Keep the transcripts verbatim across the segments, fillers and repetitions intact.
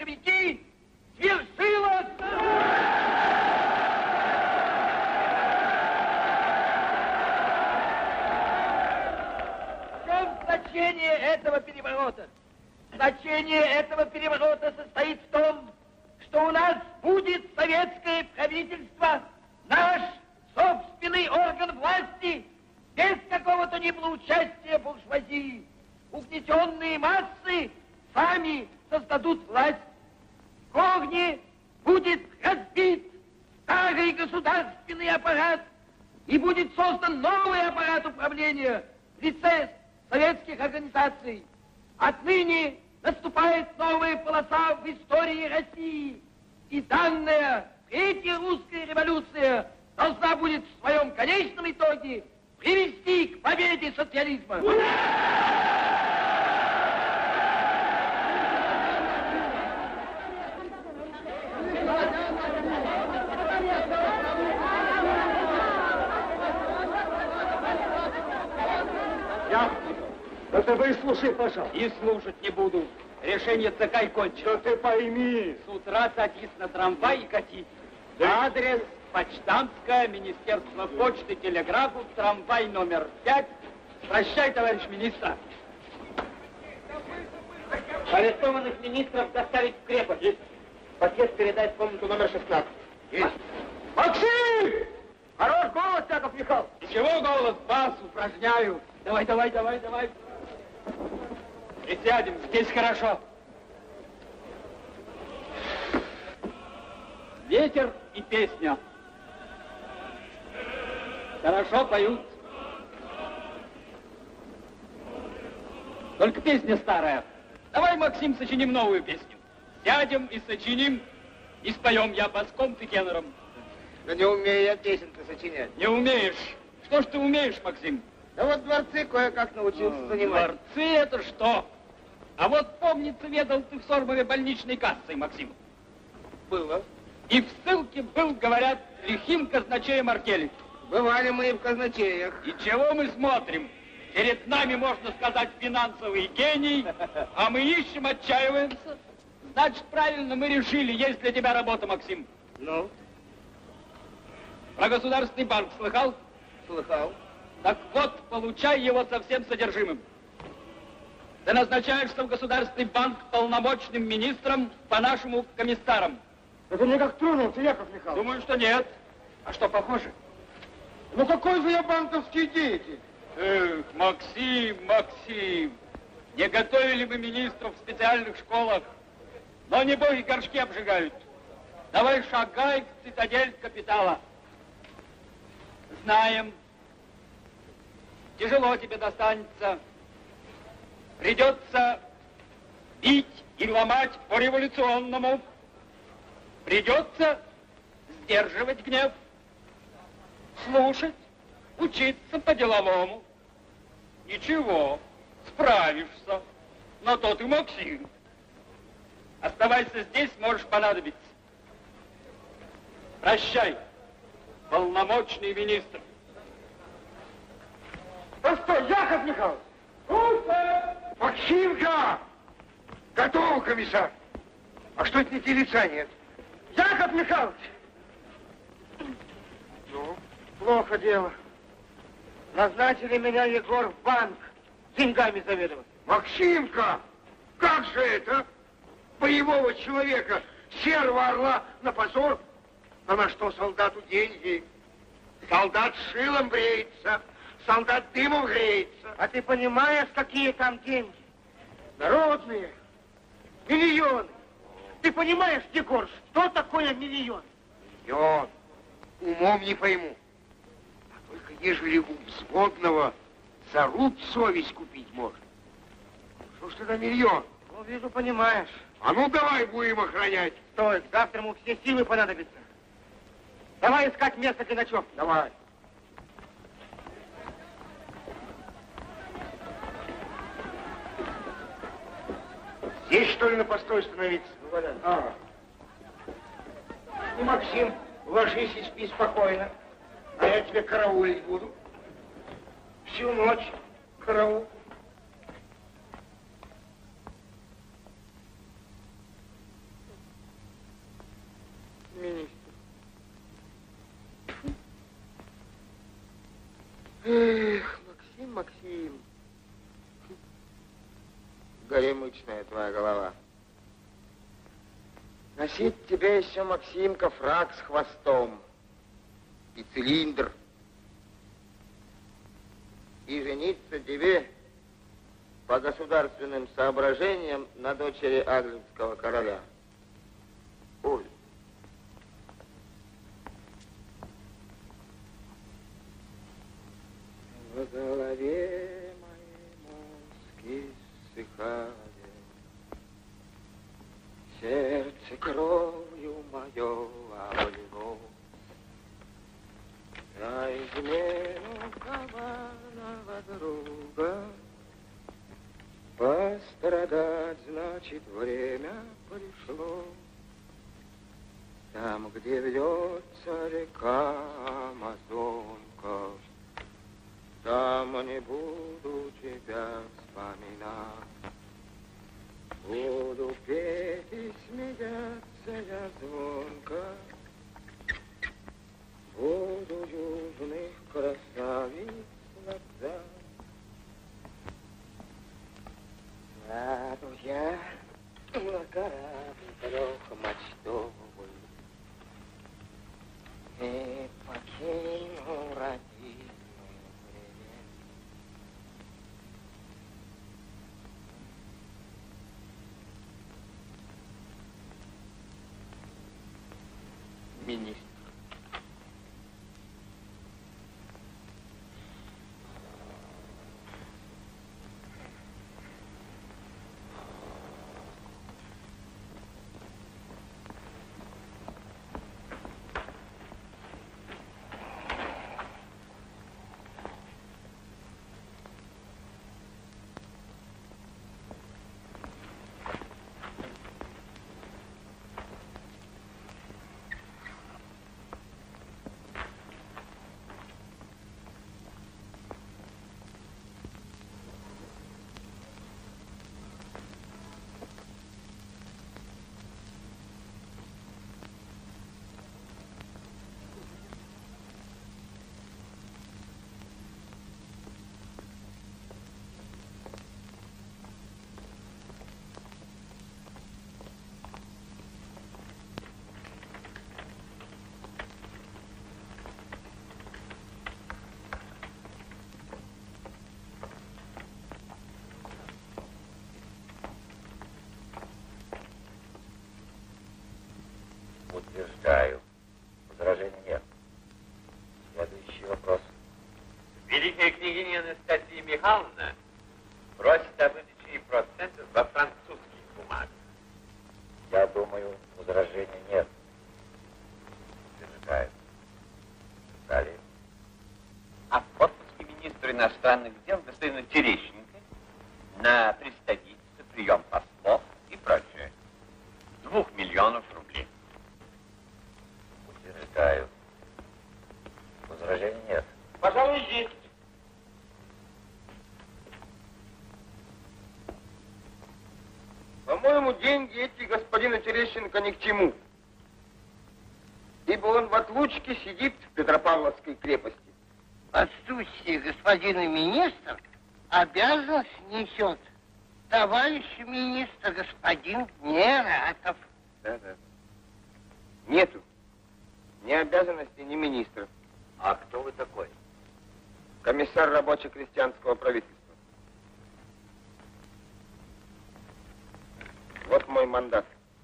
большевики, свершилось! В чем значение этого переворота? Значение этого переворота состоит в том, что у нас будет советское правительство, наш собственный орган власти, без какого-то ни было участия буржуазии. Угнетенные массы сами создадут власть. В корне будет разбит старый государственный аппарат и будет создан новый аппарат управления в лице советских организаций. Отныне наступает новая полоса в истории России. И данная третья русская революция должна будет в своем конечном итоге привести к победе социализма. Я... Да ты выслушай, пожалуйста. И слушать не буду. Решение ЦК и кончено. Да ты пойми. С утра садись на трамвай и кати. Да. Адрес Почтамтское, Министерство почты, телеграфу, трамвай номер пять. Прощай, товарищ министр. Арестованных министров доставить в крепость. Есть. Пакет передать в комнату номер шестнадцать. Есть. Максим! Хорош голос, Яков Михайлович. Чего голос? Бас упражняю. Давай, давай, давай, давай. Присядем, здесь хорошо. Ветер и песня. Хорошо поют. Только песня старая. Давай, Максим, сочиним новую песню. Сядем и сочиним, и споем я баском, ты тенором. Да не умею я песенки сочинять. Не умеешь. Что ж ты умеешь, Максим? Да вот дворцы кое-как научился Ну, занимать. Дворцы это что? А вот помнится, ведал ты в Сормове больничной кассой, Максим. Было. И в ссылке был, говорят, лихим казначеем Аркели. Бывали мы и в казначеях. И чего мы смотрим? Перед нами, можно сказать, финансовый гений, а мы ищем, отчаиваемся. Значит, правильно мы решили, есть для тебя работа, Максим. Ну? Про Государственный банк слыхал? Слыхал. Так вот, получай его со всем содержимым. Ты назначаешься в Государственный банк полномочным министром по нашему комиссарам. Это мне как тронулся, Яков Михайлович. Думаю, что нет. А что, похоже? Ну какой же я банковский деятель? Эх, Максим, Максим, не готовили бы министров в специальных школах, но не боги горшки обжигают. Давай шагай в цитадель капитала. Знаем, тяжело тебе достанется. Придется бить и ломать по-революционному. Придется сдерживать гнев, слушать, учиться по-деловому. Ничего, справишься. Но то ты, Максим. Оставайся здесь, можешь понадобиться. Прощай, полномочный министр. Постой, Яков Михайлович! Максимка! Готово, комиссар. А что это не те лица нет? Яков Михайлович! Ну? Плохо дело. Назначили меня, Егор, в банк деньгами заведовать. Максимка! Как же это? Боевого человека, серого орла на позор? А на что солдату деньги? Солдат шилом бреется, солдат дымом греется. А ты понимаешь, какие там деньги? Народные. Миллионы. Ты понимаешь, Егор, что такое миллион? Миллион. Умом не пойму. А только ежели у взводного за руб совесть купить можно. Что ж тогда миллион? Ну, вижу, понимаешь. А ну давай будем охранять. Стой, к завтраму все силы понадобятся. Давай искать место для ночевки. Давай. Здесь, что ли, на постой становиться? А. Ну, Максим, ложись и спи спокойно. А я тебе караулить буду. Всю ночь караул. министр. Эх, Максим, Максим. Горемычная твоя голова. Носить тебе еще, Максимка, фрак с хвостом и цилиндр. И жениться тебе по государственным соображениям на дочери английского короля. Ой. В голове моей мозги ссыхает, сердце кровью мое облилось. За измену коварного друга пострадать, значит, время пришло. Там, где вьется река Амазонка, там не буду тебя вспоминать. Буду петь и смеяться я звонко, буду южных красавиц лобзать. Сяду я на корабль трехмачтовый и покину родину. Министр. Утверждаю. Возражений нет. Следующий вопрос. Великая княгиня Анастасия Михайловна просит о выдаче процентов во французских бумагах. Я думаю, возражений нет. Утверждаю. Далее. О подписке министра иностранных дел господина Терещенко на представительство, прием послов и прочее. Двух миллионов рублей. Утверждаю. Возражений нет. Пожалуй, есть. По-моему, деньги эти господина Терещенко ни к чему. Ибо он в отлучке сидит в Петропавловской крепости. Отсутствие господина министра обязанность несет товарищ министр господин Нератов. Да, да. Нету ни обязанностей, ни министра. А кто вы такой? Комиссар рабоче-крестьянского правительства. Вот мой мандат.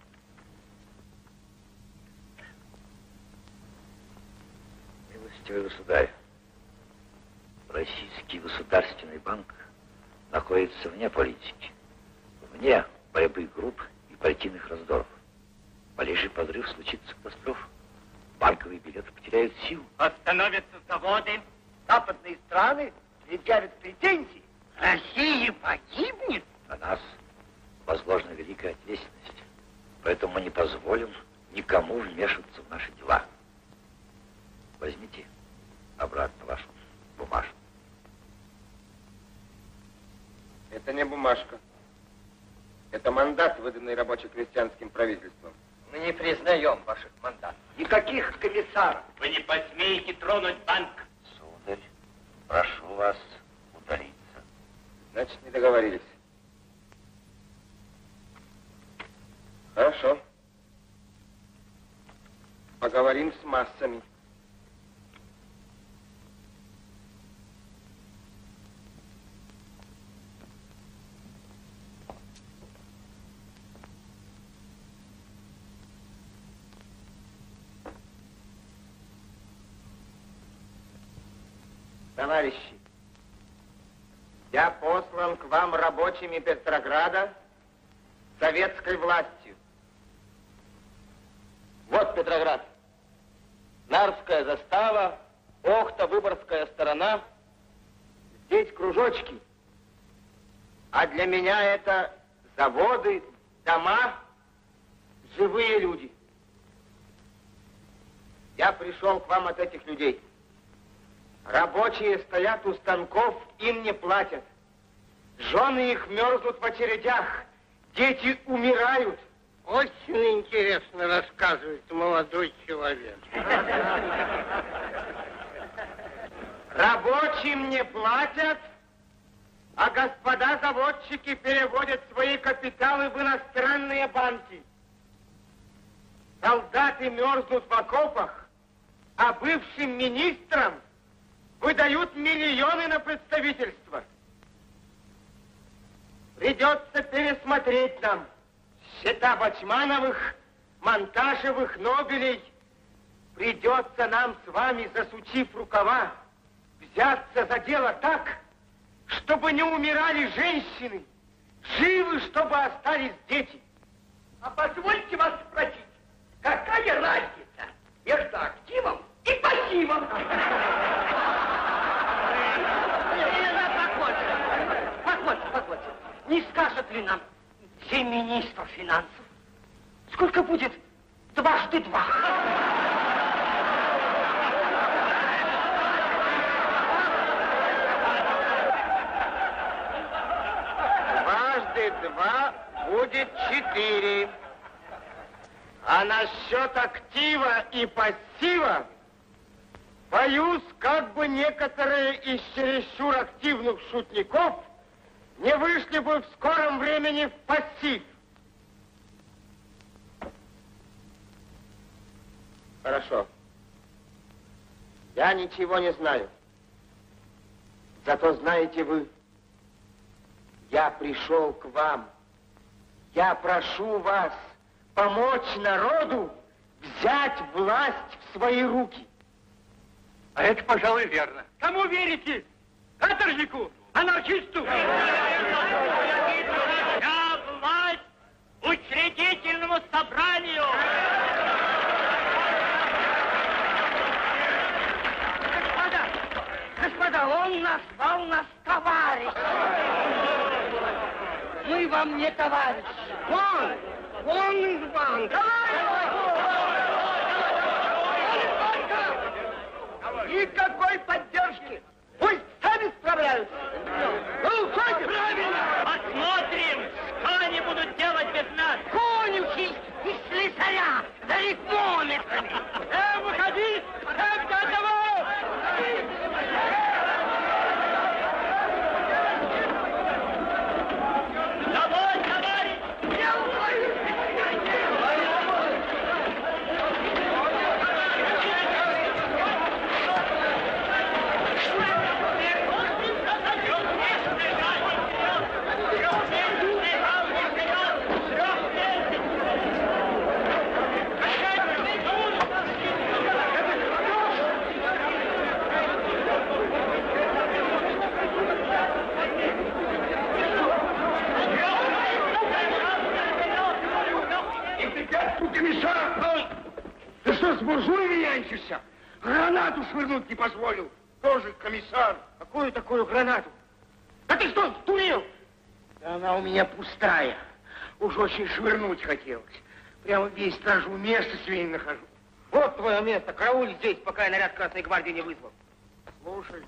Милостивый государь, Российский государственный банк находится вне политики, вне боевых групп и партийных раздоров. Малейший подрыв случится катастрофа. Банковые билеты потеряют силу. Остановятся заводы, западные страны предъявят претензии. Россия погибнет. На нас возложена великая ответственность. Поэтому мы не позволим никому вмешиваться в наши дела. Возьмите обратно вашу бумажку. Это не бумажка. Это мандат, выданный рабоче-крестьянским правительством. Мы не признаем ваших мандатов. Никаких комиссаров. Вы не посмеете тронуть банк. Сударь, прошу вас удалиться. Значит, не договорились. Хорошо. Поговорим с массами. Товарищи, я послан к вам рабочими Петрограда советской властью. Вот Петроград. Нарвская застава, Охта, Выборгская сторона. Здесь кружочки. А для меня это заводы, дома, живые люди. Я пришел к вам от этих людей. Рабочие стоят у станков, им не платят. Жены их мерзнут в очередях. Дети умирают. Очень интересно рассказывает молодой человек. Рабочим не платят, а господа заводчики переводят свои капиталы в иностранные банки. Солдаты мерзнут в окопах, а бывшим министрам выдают миллионы на представительство. Придется пересмотреть нам счета Бачмановых, Монташевых, Нобелей. Придется нам с вами, засучив рукава, взяться за дело так, чтобы не умирали женщины, живы, чтобы остались дети. А позвольте вас спросить, какая разница между активом и пассивом? Позвольте, позвольте. Не скажет ли нам сей министр финансов, сколько будет дважды два? Дважды два будет четыре. А насчет актива и пассива, боюсь, как бы некоторые из чересчур активных шутников не вышли бы в скором времени в пассив. Хорошо. Я ничего не знаю. Зато знаете вы, я пришел к вам. Я прошу вас помочь народу взять власть в свои руки. А это, пожалуй, верно. Кому верите? Каторжнику? Анархисту? Я власть учредительному собранию! Господа, господа, он назвал нас товарищ. Мы вам не товарищи. Вон! Вон из банка! Никакой поддержки! Пусть сами справляются! Ну, уходим! Правильно! Посмотрим, что они будут делать без нас! Конюхи и слесаря за рифмометрами! Э, выходи! Э, готово! Давай, товарищ! Комиссар! Ты что, с буржуями нянчишься? Гранату швырнуть не позволил. Тоже комиссар. Какую такую гранату? А ты что, сдурел? Да она у меня пустая. Уж очень швырнуть хотелось. Прямо весь стражу место себе не нахожу. Вот твое место. Карауль здесь, пока я наряд Красной Гвардии не вызвал. Слушай.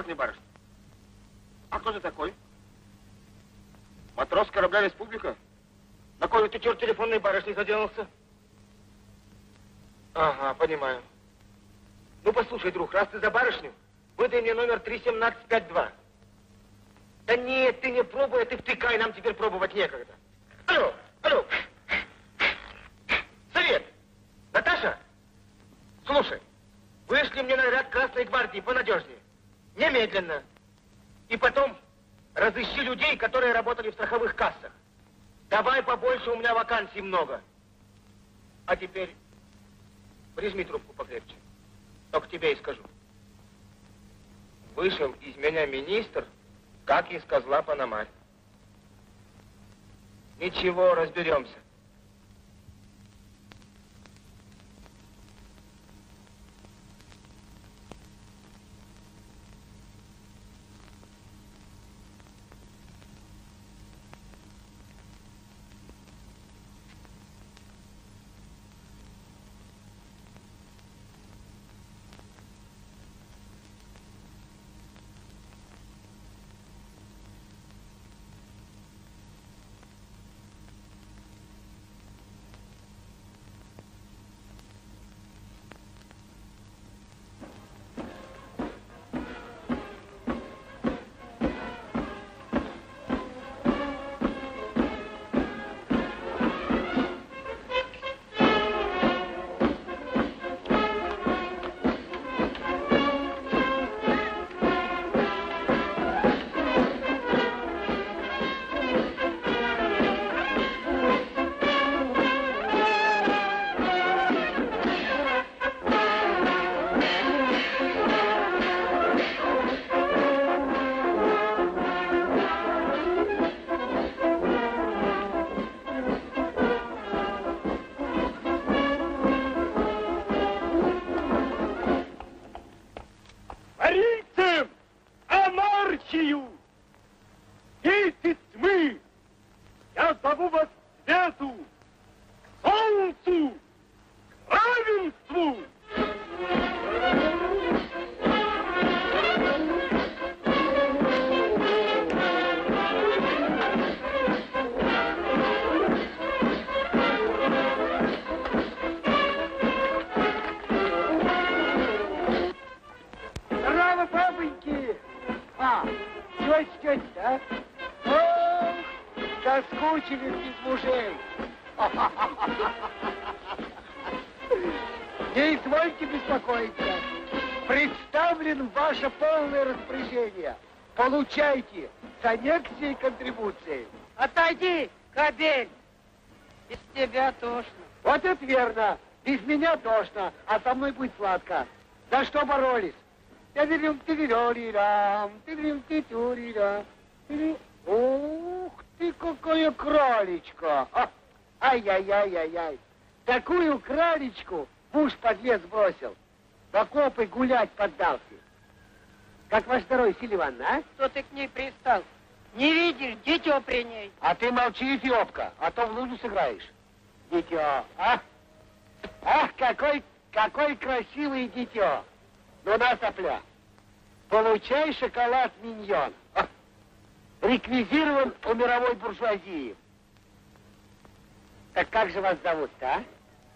приватной барышни. А кто ты такой? Матрос корабля «Республика»? На кой ты, черт, телефонной барышней заделался? Ага, понимаю. Ну, послушай, друг, раз ты за барышню, выдай мне номер три семнадцать пять два. Да нет, ты не пробуй, а ты втыкай, нам теперь пробовать некогда. Алло, алло. Совет. Наташа, слушай, вышли мне наряд Красной гвардии понадежнее. Немедленно. И потом разыщи людей, которые работали в страховых кассах. Давай побольше, у меня вакансий много. А теперь прижми трубку покрепче. Только тебе и скажу. Вышел из меня министр, как из козла Пономарь. Ничего, разберемся. Не извольте беспокоиться. Представлен ваше полное распоряжение. Получайте с аннексией контрибуции. Отойди, кобель. Без тебя тошно. Вот это верно. Без меня тошно, а со мной будет сладко. За что боролись? Ты-дырим-ты-дырим-рам, ты-дырим-ты-тюрирам. Ух ты, какая кралечка! А, ай-яй-яй-яй-яй. Такую кралечку муж под лес бросил. В окопы гулять поддался. Как ваш здоровье, Сильвия Ивановна, а? Что ты к ней пристал? Не видишь, дитё при ней. А ты молчи, Эфиопка, а то в лужу сыграешь. Дитё, а? Ах, какой, какой красивый дитё. Ну на, сопля. Получай шоколад миньон. А, реквизирован у мировой буржуазии. Так как же вас зовут-то, а?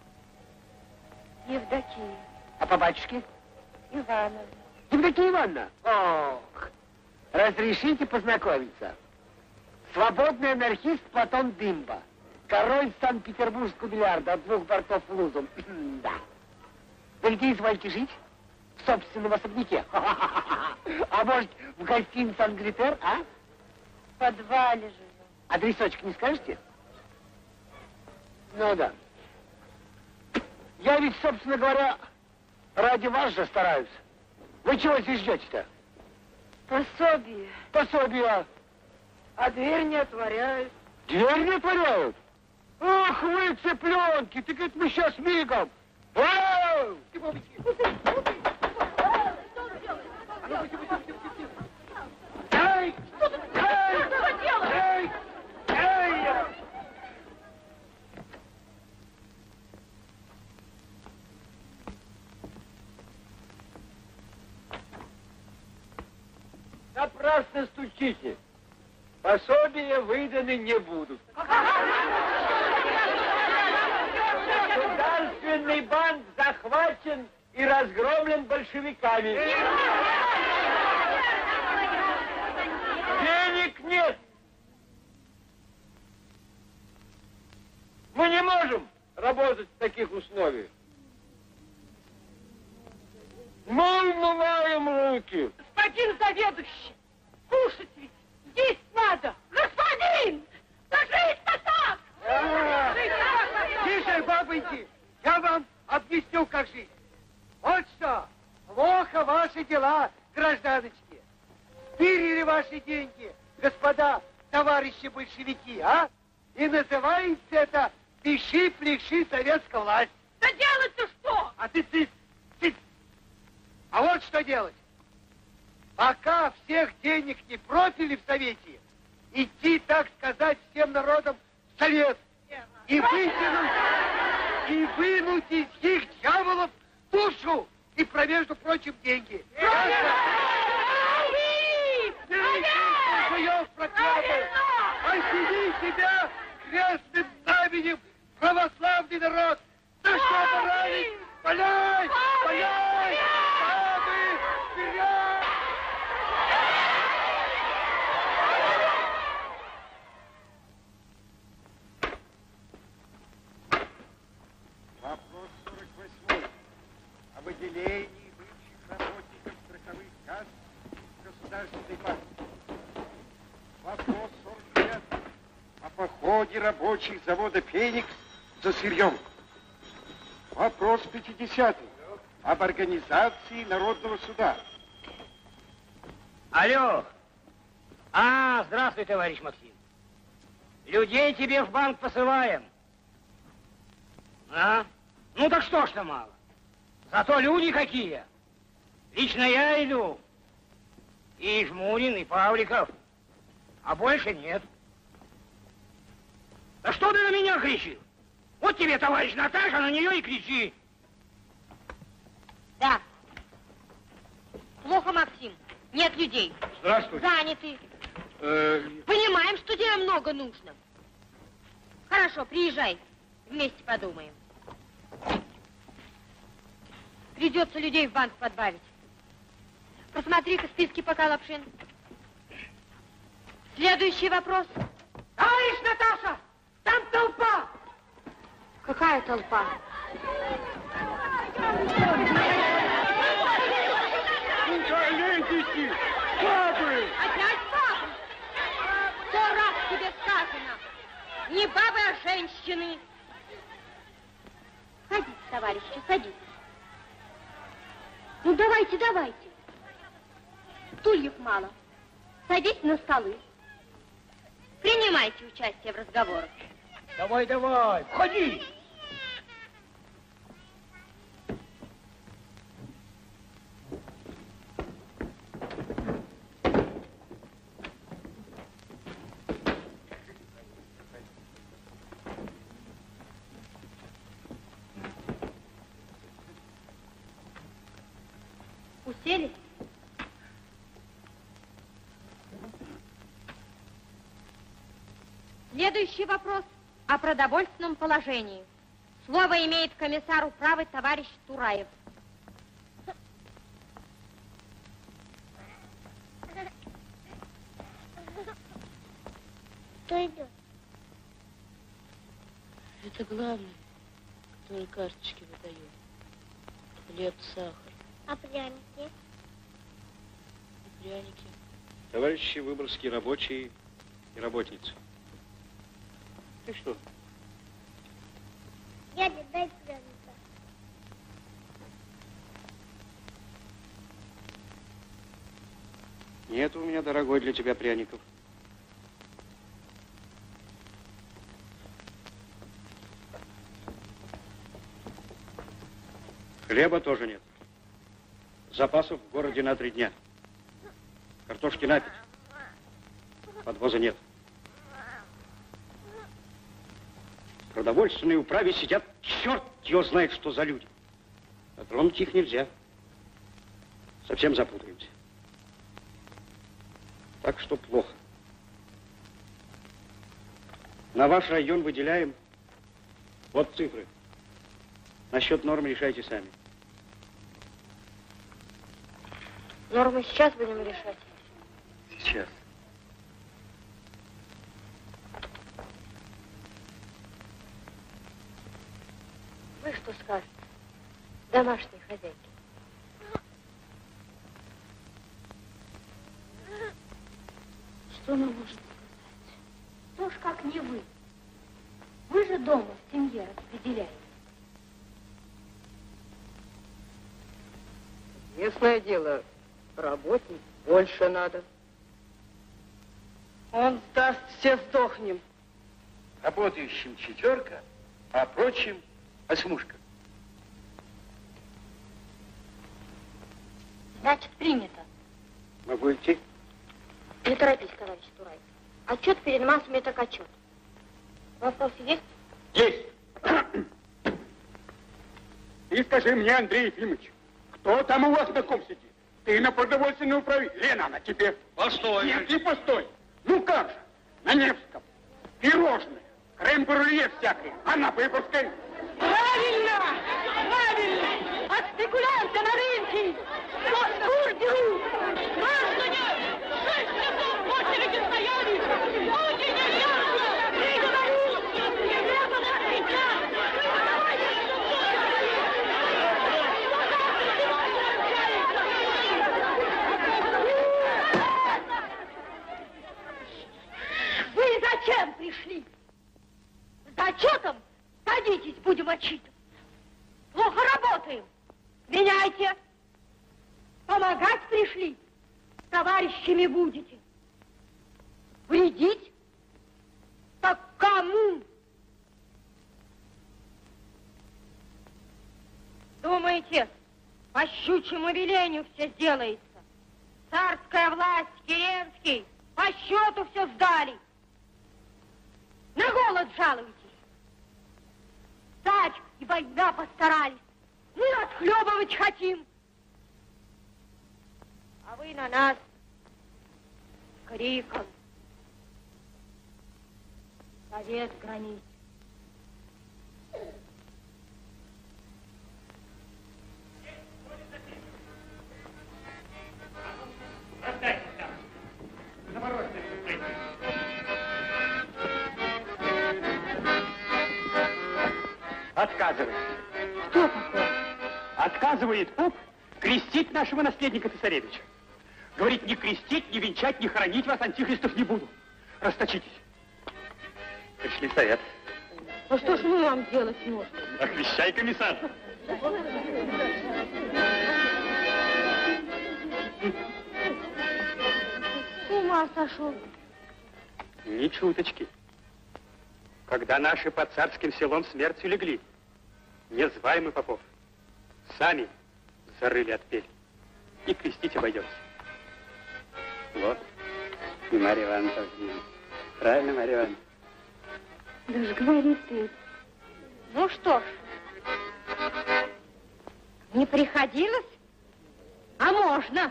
Евдокия. А по батюшке? Ивановна. Евдокия Ивановна? Ох, разрешите познакомиться. Свободный анархист Платон Дымба. Король Санкт-Петербургского бильярда от двух бортов в лузу. Да. Вы где изволите жить? В собственном особняке. А может, в гостинице Ангритер, а? В подвале живу. Адресочек не скажете? Ну да. Я ведь, собственно говоря, ради вас же стараюсь. Вы чего здесь ждете-то? Пособие. Пособие. А дверь не отворяют. Дверь не отворяют? Ах вы, цыпленки, ты говорит, мы сейчас мигом. Эй! Эй! Что ты делаешь? Эй! Эй! напрасно стучите. Пособия выданы не будут. Государственный банк захвачен и разгромлен большевиками. Денег нет. Мы не можем работать в таких условиях. Мы умываем руки. Господин заведующий, кушать ведь есть надо. Господин, да жить-то так! А, тише, бабоньки, я вам объясню, как жить. Вот что, плохо ваши дела, гражданочки. Стырили ваши деньги, господа, товарищи большевики, а? И называется это пиши-пляши советская власть. Да делать-то что? А ты цыц, цыц. А вот что делать. Пока всех денег не пропили в Совете, идти, так сказать, всем народом в Совет. И вытянуть, и вынуть из них дьяволов душу и, про между прочим, деньги. Осени себя крестным знаменем, православный народ! Да что баранить? Валяй! Валяй! Бабы! Вперед! Вопрос сорок восьмой. О выделении бывших работников страховых касс в Государственный банк. Вопрос сорок девятый. О походе рабочих завода «Феникс» за сырьем. Вопрос пятидесятый. Об организации Народного суда. Алло. А, здравствуй, товарищ Максим. Людей тебе в банк посылаем. А? Ну так что ж-то мало. Зато люди какие. Лично я иду. И Жмурин, и Павликов. А больше нет. Да что ты на меня кричишь? Вот тебе, товарищ Наташа, на нее и кричи. Да. Плохо, Максим. Нет людей. Здравствуйте. Заняты. Э... Понимаем, что тебе много нужно. Хорошо, приезжай. Вместе подумаем. Придется людей в банк подбавить. Посмотри-ка списки пока, Лапшин. Следующий вопрос. Товарищ Наташа, там толпа. Какая толпа? Лезете! Бабы! Опять бабы? Сто раз тебе сказано. Не бабы, а женщины. Садитесь, товарищи, садитесь. Ну, давайте, давайте. Стульев мало. Садитесь на столы. Принимайте участие в разговорах. Давай, давай, входи. Уселись? Следующий вопрос о продовольственном положении. Слово имеет комиссар управы товарищ Тураев. Кто идет? Это главный, который карточки выдает. Хлеб, сахар. А пряники? И пряники. Товарищи выборгские рабочие и работницы. Ты что? Дядя, дай пряника. Нет у меня, дорогой, для тебя пряников. Хлеба тоже нет. Запасов в городе на три дня. Картошки на пять. Подвоза нет. В продовольственной управе сидят, черт его знает, что за люди. А тронуть их нельзя. Совсем запутаемся. Так что плохо. На ваш район выделяем вот цифры. Насчет норм решайте сами. Нормы сейчас будем решать? Сейчас. Вы что скажете, домашние хозяйки? Что нам можно сказать? Ну ж как не вы. Вы же дома в семье распределяете. Ясное дело, работник больше надо. Он сдаст, все сдохнем. Работающим четверка, а прочим осьмушка. Значит, принято. Могу идти? Не торопись, товарищ Турай. Отчет перед массами так отчет. Вопросы есть? Есть. Ты скажи мне, Андрей Ефимович, кто там у вас на ком сидит? Ты на продовольственном управлении. Лена, на тебе. Постой. Нет, не постой. Ну как же, на Невском пирожные, крем-брюле всякие, а на Выборгской? Правильно! Правильно! От спекулянта на рынке! Кур дерут! Граждане! Шесть часов в очереди стояли! Люди несчастные! Приговорю! Ребята на Вы зачем пришли? За отчетом? Садитесь, будем отчитывать. Плохо работаем. Меняйте. Помогать пришли. Товарищами будете. Вредить? Так кому? Думаете, по щучьему велению все сделается? Царская власть, Керенский, по счету все сдали. На голод жалуетесь. Царь и война постарались. Мы отхлебывать хотим. А вы на нас криком. Совет границ. Отказывает. Кто такой? Отказывает поп крестить нашего наследника цесаревича. Говорит, не крестить, не венчать, не хоронить вас, антихристов, не буду. Расточитесь. Пришли совет. Ну что ж мы вам делать можем? Ах, вещай, комиссар. С ума сошел. Ни чуточки. Когда наши под царским селом смертью легли, не звай мы попов. Сами зарыли отпель. И крестить обойдемся. Вот. И Марья Ивановна тоже. Правильно, Марья Ивановна? Да ж говори ты. Ну что ж, не приходилось, а можно.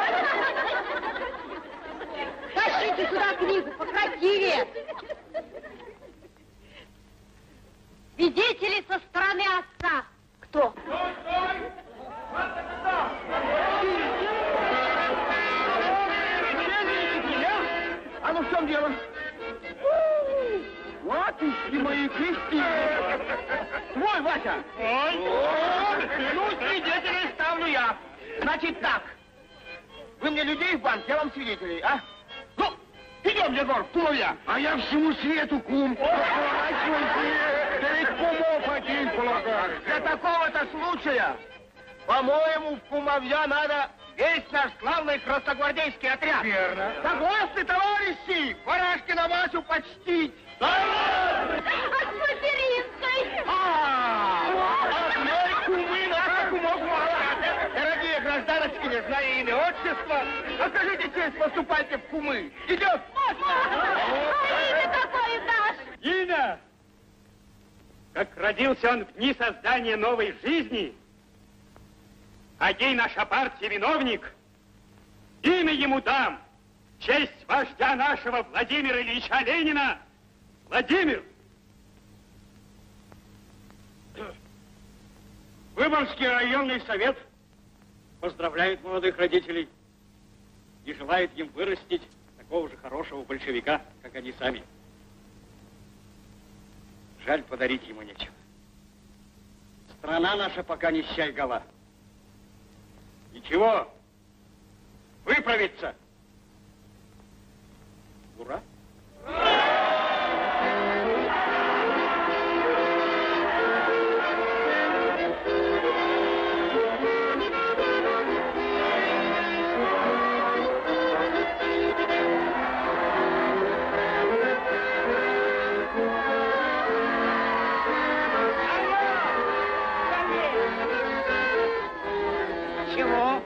Тащите сюда книгу покрасивее. Свидетели со стороны отца. Кто? А ну в чем дело? Вот и мои крести. Твой, Вася. Ой. Ну, свидетелей ставлю я. Значит так. Вы мне людей в банк, я вам свидетелей, а? Ну, идем, Егор, кумовья. А я всему свету кум. Да ведь кумов один полагаю. Для такого-то случая, по-моему, в кумовья надо весь наш славный красногвардейский отряд. Верно. Согласны, товарищи? Барашкина Васю почтить. От материнской. А, одной кумы наша кумов мало. Дорогие гражданочки, не зная имя отчества, окажите честь, поступайте в кумы. Идет? А имя какое дашь? Имя? Как родился он в дни создания новой жизни, а ей наша партия виновник, имя ему дам честь вождя нашего Владимира Ильича Ленина, Владимир! Выборгский районный совет поздравляет молодых родителей и желает им вырастить такого же хорошего большевика, как они сами. Жаль, подарить ему нечего. Страна наша пока нища и гола. Ничего, выправится. Ура! Чего?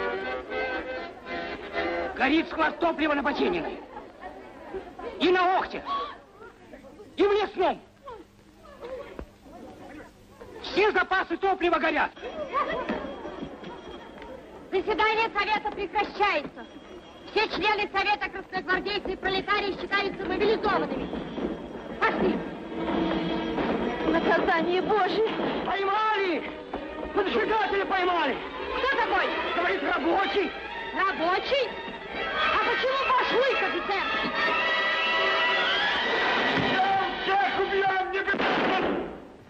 Горит склад топлива на Ботининой. И на Охте. И в Лесном. Все запасы топлива горят. Заседание Совета прекращается. Все члены Совета, красногвардейцы и пролетарии считаются мобилизованными. Пошли. Наказание Божие. Поймали! Поджигателя поймали! Кто такой? Говорит, рабочий. Рабочий? А почему ваш лык, офицер? Всех убьем, не бежим!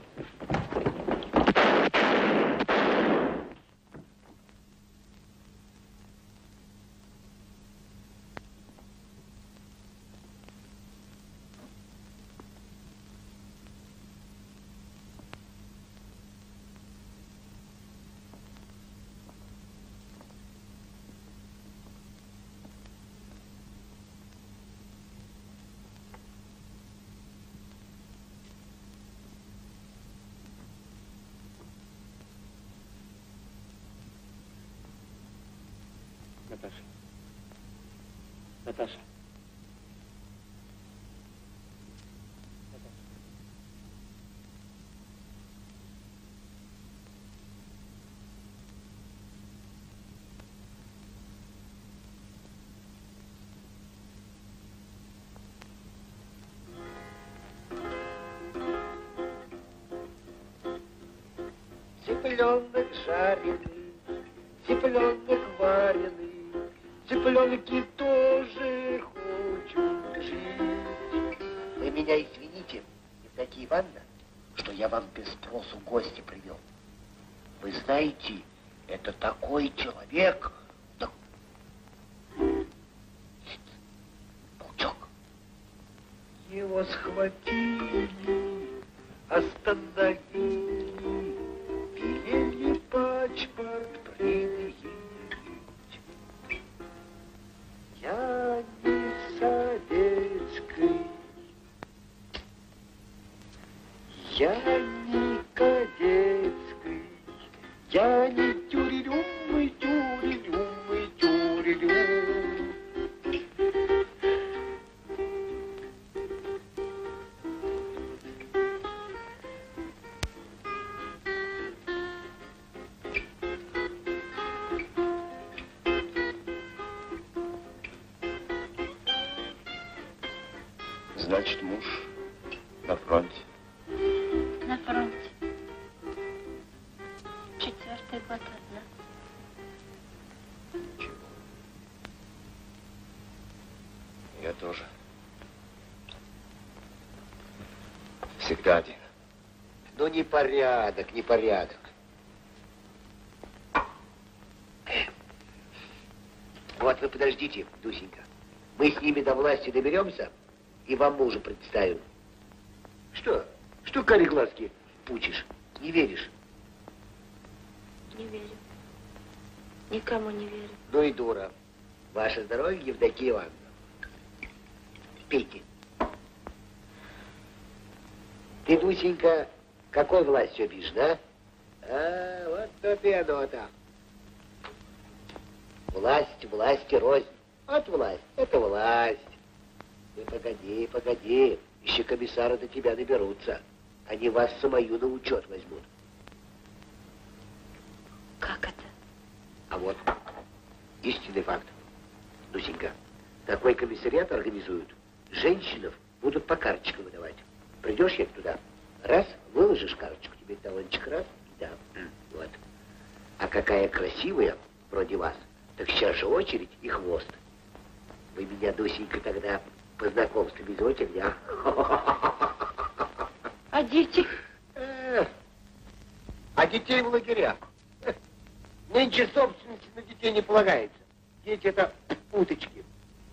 Наташа. Наташа. Цыпленок жареный, цыпленок вареный, цыпленки тоже хочут жить. Вы меня извините, Евдокия Ивановна, что я вам без спросу гости привел. Вы знаете, это такой человек. Да... Молчок. Его схватили, остановили, велели паспорт предъявить. Я не советский, я не кадетский, я не тюрелюм и тюрелюм и тюрелюм. Значит, муж на фронте. На фронте. Четвертый год одна. Ничего. Я тоже. Всегда один. Ну, непорядок, непорядок. Вот вы подождите, Дусенька. Мы с ними до власти доберемся и вам мужа представим. Что? Что карие глазки пучишь? Не веришь? Не верю. Никому не верю. Ну и дура. Ваше здоровье, Евдокия Ивановна. Пейте. Ты, Дусенька, какой властью обижена, а? А, вот то-то и оно-то. Власть, власть и рознь. Вот власть, это власть. Ты погоди, погоди. Еще комиссары до тебя наберутся. Они вас самую на учет возьмут. Как это? А вот истинный факт. Дусенька, Такой комиссариат организуют. Женщинов будут по карточкам выдавать. Придешь я туда, раз, выложишь карточку, тебе талончик раз, да, вот. А какая красивая, вроде вас, так сейчас же очередь и хвост. Вы меня, Дусенька, тогда по знакомству везете мне, а? А дети? А детей в лагерях. Нынче собственности на детей не полагается. Дети это уточки.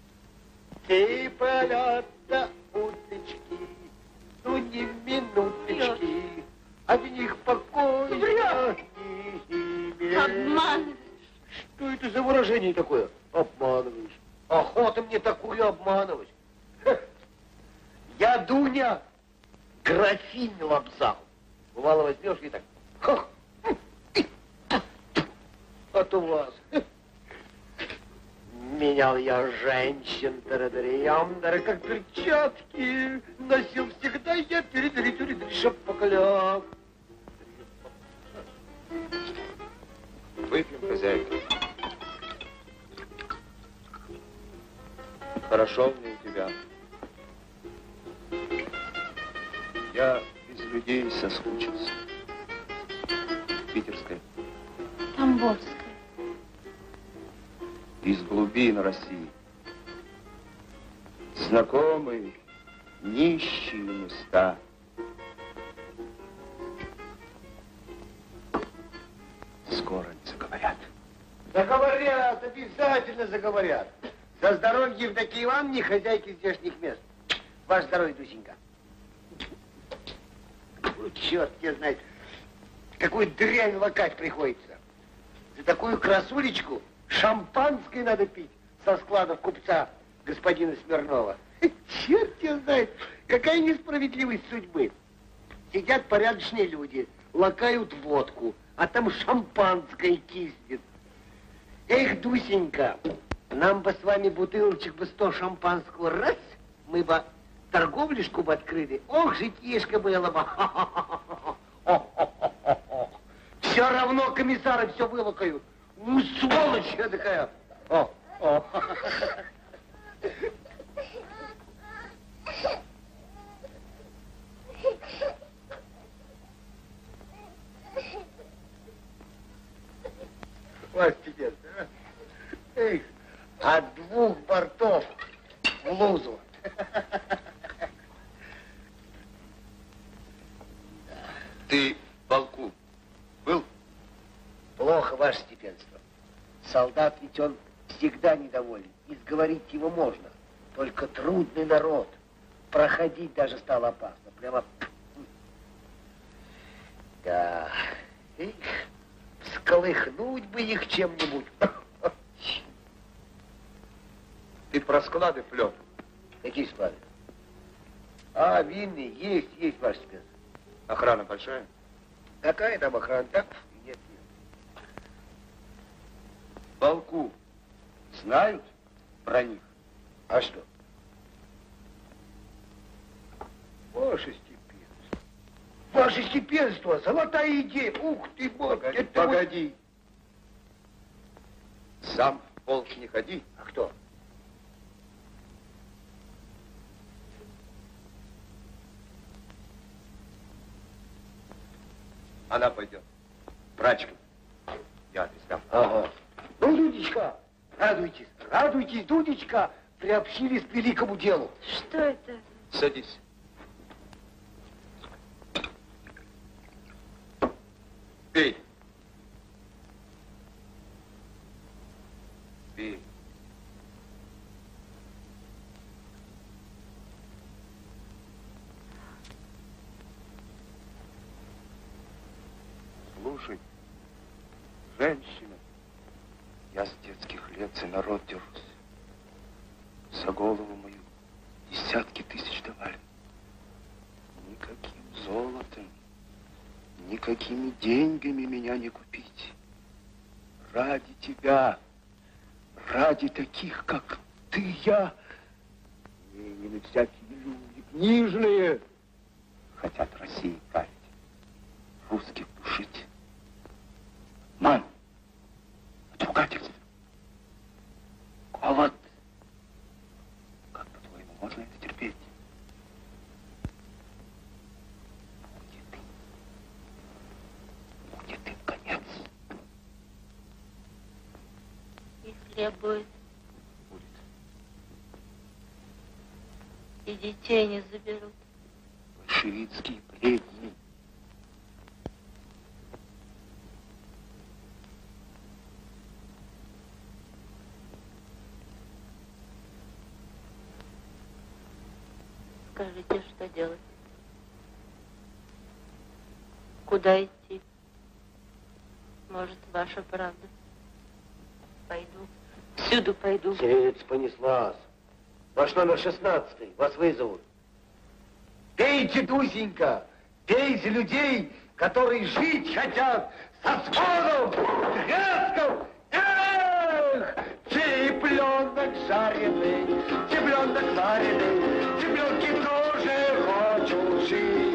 Цыплята, уточки, ну не минуточки, от них покоя не Обманываешь. Что это за выражение такое? Обманываешь. Охота мне такую обманывать. Я, Дуня, графинь лобзал. Бывало, возьмешь и так. Ха, от у вас. Менял я женщин, тарадариям, как перчатки. Носил всегда я перед шапокляк. Выпьем, хозяйка. Хорошо мне у тебя. Я без людей соскучился. Питерская. Тамбовская. Из глубин России. Знакомые, нищие места. Скоро не заговорят. Заговорят, обязательно заговорят. За здоровье Евдокии Ивановны, хозяйки здешних мест. Ваше здоровье, Дусенька. Ой, черт, я знаю, какую дрянь лакать приходится. За такую красулечку шампанское надо пить со складов купца господина Смирнова. Черт я знает, какая несправедливость судьбы. Сидят порядочные люди, лакают водку, а там шампанское киснет. Эх, Дусенька, нам бы с вами бутылочек бы сто шампанского раз, мы бы торговлюшку бы открыли. Ох, житишко было бы. Все равно комиссары все вылакают. Ну, сволочь я такая. О, о. Вот тебе, да? Эх, от двух бортов в лузу. Ты в полку был? Плохо, ваше степенство. Солдат ведь он всегда недоволен. И сговорить его можно. Только трудный народ. Проходить даже стало опасно. Прямо... Да. Эх, всколыхнуть бы их чем-нибудь. Ты про склады плет. Какие склады? А, винные, есть, есть, ваше степенство. Охрана большая? Какая там охрана? Так, нет, нет. В полку знают про них? А что? Ваше степенство. Ваше степенство, золотая идея. Ух ты, бог. Погоди, это погоди. Вот... Сам в полк не ходи. А кто? Она пойдет. Прачка. Я адрес дам. Ага. Ну, Дудечка, радуйтесь, радуйтесь, Дудечка, приобщились к великому делу. Что это? Садись. Пей. Пей. Слушай, женщина, я с детских лет за народ держусь. За голову мою десятки тысяч давали. Никаким золотом, никакими деньгами меня не купить. Ради тебя, ради таких, как ты, я, не, не на всякие люди, книжные, хотят России править, русских душить. Ман, отругательство, голод, Хлеб будет. Будет. И детей не заберут. Большевицкие бредни. Скажите, что делать? Куда идти? Может, ваша правда? Пойду. Всюду пойду. Сиреец понеслась. Ваш номер шестнадцатый. Вас вызовут. Пейте, Дусенька, пей за людей, которые жить хотят со сходом, треском. Эх, цыпленок жареный, цыпленок вареный, цыпленки тоже хочут жить.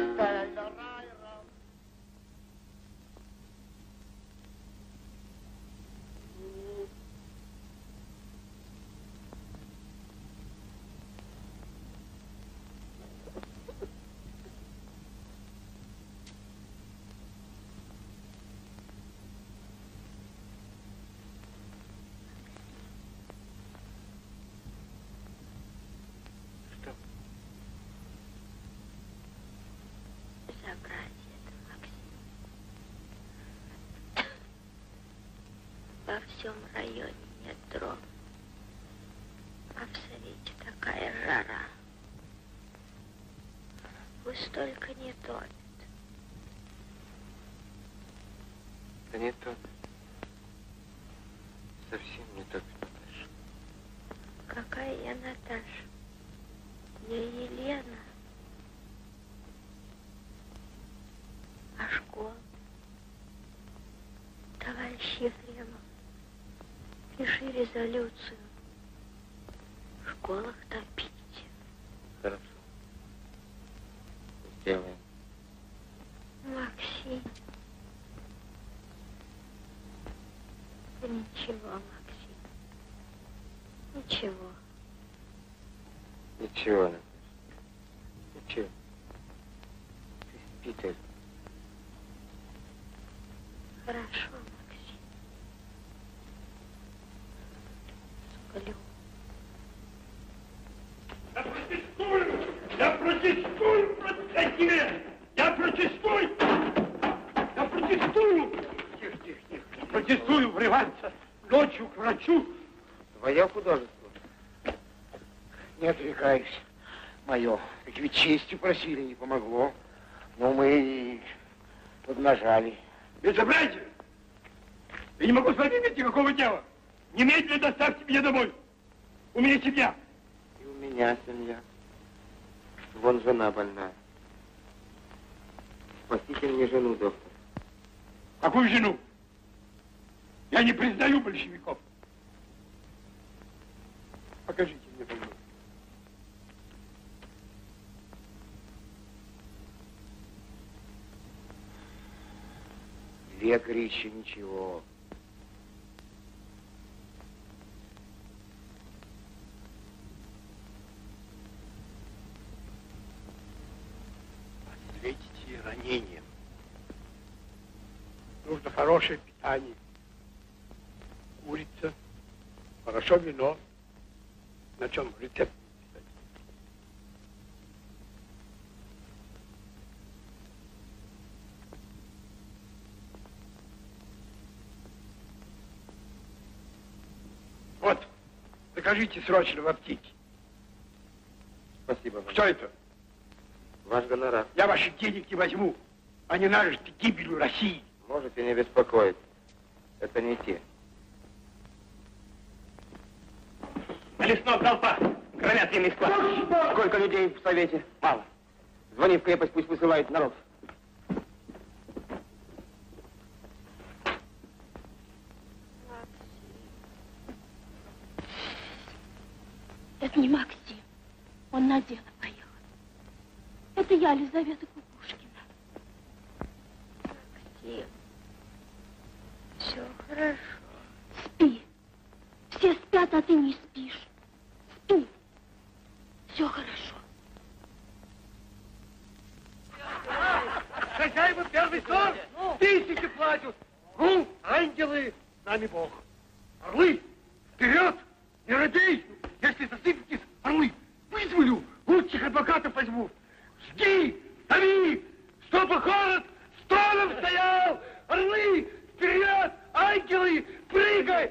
Во всем районе нет дров, а в Совете такая жара. Пусть только не топит. Да не топит. Совсем не топит, Наташа. Какая я Наташа? Я Елена. А школа? Товарищ Ефремов, пиши резолюцию. В школах топить. Хорошо. Сделаем. Максим. Да ничего, Максим. Ничего. Ничего, Наташа. Ничего. Ты спи только. Хорошо, Максим. Сплю. Я протестую! Я протестую против насилия! Я протестую! Я протестую! Тихо, тихо, тихо. Я протестую врываться ночью к врачу. Твое художество? Не отрекаюсь. Мое. Ведь ведь честью просили, не помогло. Но мы и поднажали. Безобразие! Я не могу с вами иметь никакого дела. Немедленно доставьте меня домой. У меня семья. И у меня семья. Вон жена больная. Спасите мне жену, доктор. Какую жену? Я не признаю большевиков. Покажите мне больную. Лекарь еще ничего. Ответите ранением. Нужно хорошее питание. Курица, хорошо вино. На чем рецепт? Вот, закажите срочно в аптеке. Спасибо вам. Что это? Ваш гонорар. Я ваших денег не возьму. Они нажиты гибелью России. Можете не беспокоить. Это не те. На лесном толпа. Громят ельный склад. Сколько людей в Совете? Мало. Звони в крепость, пусть высылают народ. Это не Максим. Он на дело поехал. Это я, Лизавета Кукушкина. Максим, все хорошо. Спи. Все спят, а ты не спишь. Спи. Все хорошо. Хозяева первый сорт тысячи платят. Ну, ангелы, с нами Бог. Орлы, Вперед! Не робей! Если засыпетесь, орлы, вызволю, лучших адвокатов возьму. Жги! Дави! Чтобы город столом стоял! Орлы! Вперед! Ангелы! Прыгай!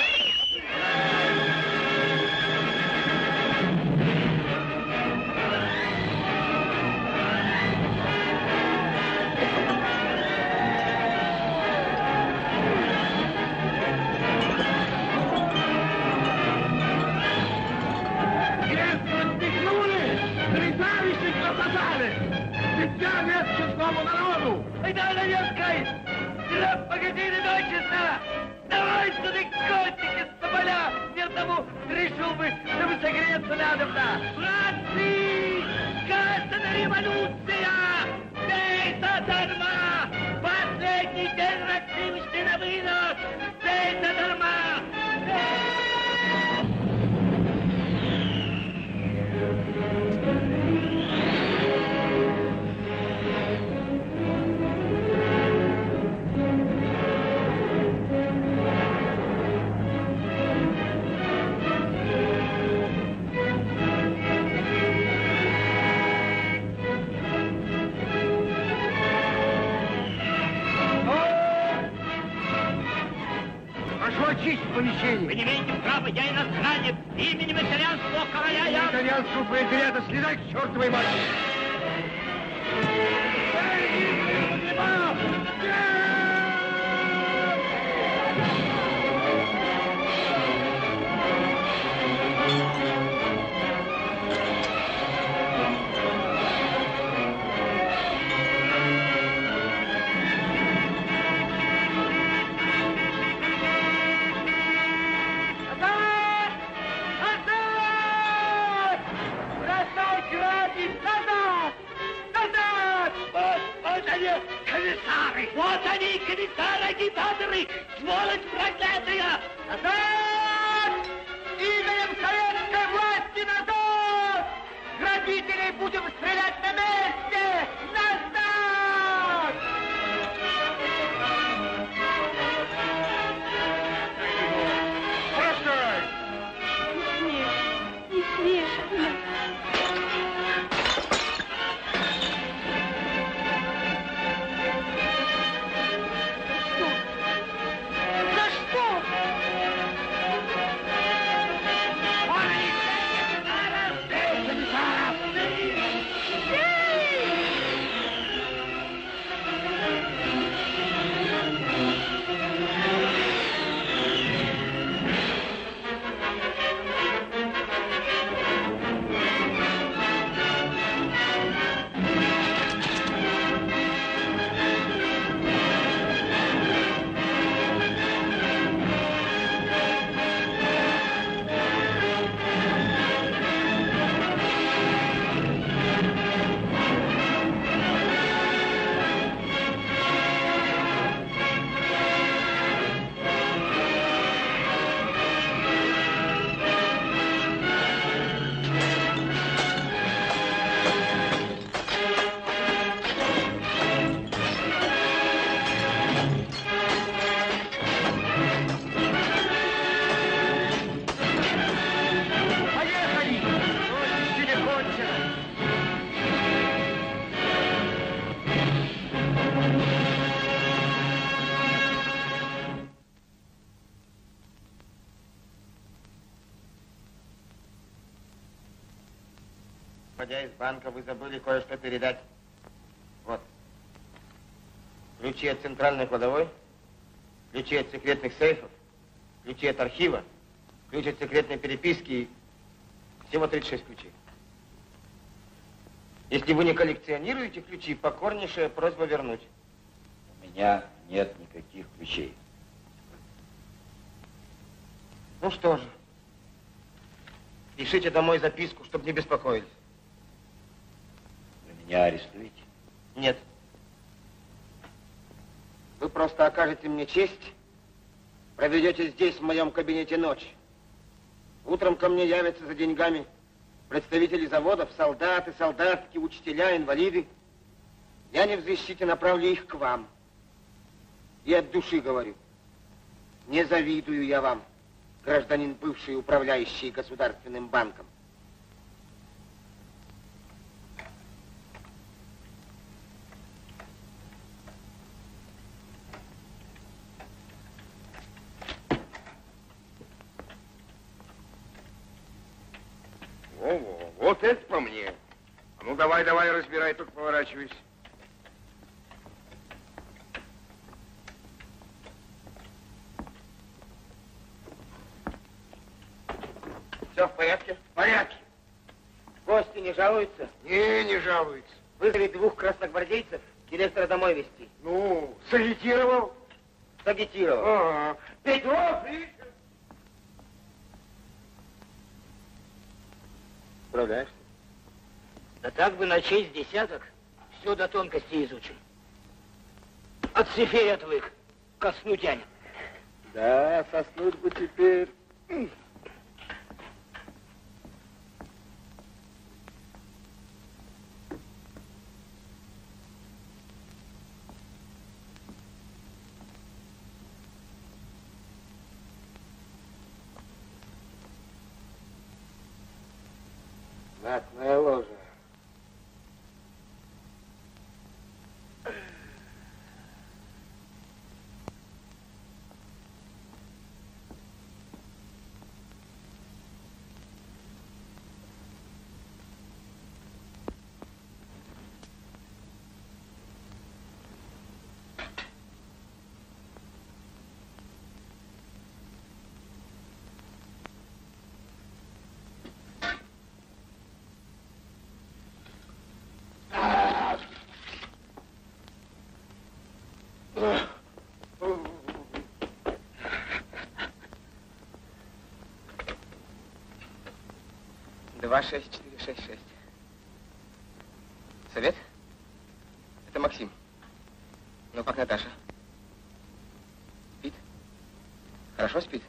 Дитя лет честному народу! Айда наверхай! Граф, погоди, не дочисто! Давай сюда котики с соболя! Мир тому решил бы, чтобы согреться надо-то! Братцы! Сказана революция! Бей задарма! Последний день России на вынос! Бей задарма! Очистить помещение. Вы не имеете права, я иностранец. Именем итальянского короля я... Итальянского пролетариата следай к чертовой матери. Комиссары! Вот они, комиссары, агитаторы! Сволочь проклятая! Назад! Именем советской власти назад! Грабителей будем стрелять на месте! Назад! Бросай! Не смеешь, не смеешь. Выходя из банка, вы забыли кое-что передать. Вот. Ключи от центральной кладовой, ключи от секретных сейфов, ключи от архива, ключ от секретной переписки и всего тридцать шесть ключей. Если вы не коллекционируете ключи, покорнейшая просьба вернуть. У меня нет никаких ключей. Ну что же, пишите домой записку, чтобы не беспокоились. Вы меня арестуете? Нет. Вы просто окажете мне честь, проведете здесь, в моем кабинете, ночь. Утром ко мне явятся за деньгами представители заводов, солдаты, солдатки, учителя, инвалиды. Я не в защите направлю их к вам. И от души говорю, не завидую я вам. гражданин, бывший управляющий государственным банком. Во-во, вот это по мне. А ну давай, давай, разбирай, только поворачивайся. Все в порядке? В порядке. Гости не жалуются? Не, не жалуются. Вызвали двух красногвардейцев директора домой везти. Ну, сагитировал? Сагитировал. Ага. Петров, Риша! Справляешься? Да так бы на честь десяток все до тонкости изучим. От цифей отвык, ко сну тянет. Да, соснуть бы теперь. Знатная ложа. Два, шесть, четыре, шесть, шесть. Совет? Это Максим. Ну, как Наташа? Спит? Хорошо спит?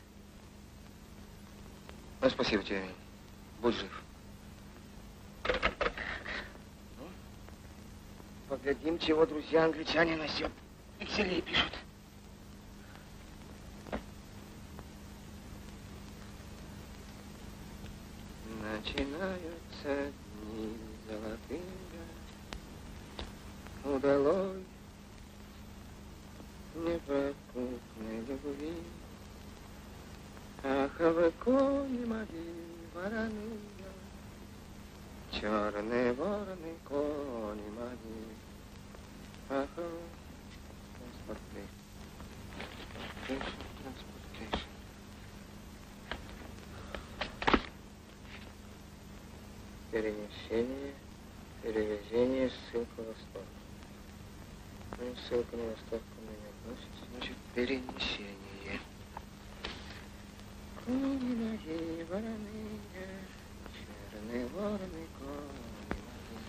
Ну, спасибо тебе, Мень. Будь жив. Ну, поглядим, чего друзья англичане насчет векселей пишут. Начинаются дни золотые, удалой непропутной любви. Ах, вы кони мои вороные, черные вороны, кони мои. Ах, транспортный, транспортный. Перемещение, перевезение, ссылка восток. Ну, ссылка на восток ко мне не относится, значит, перенесение. Кони мои вороные, черные вороны, кони мои.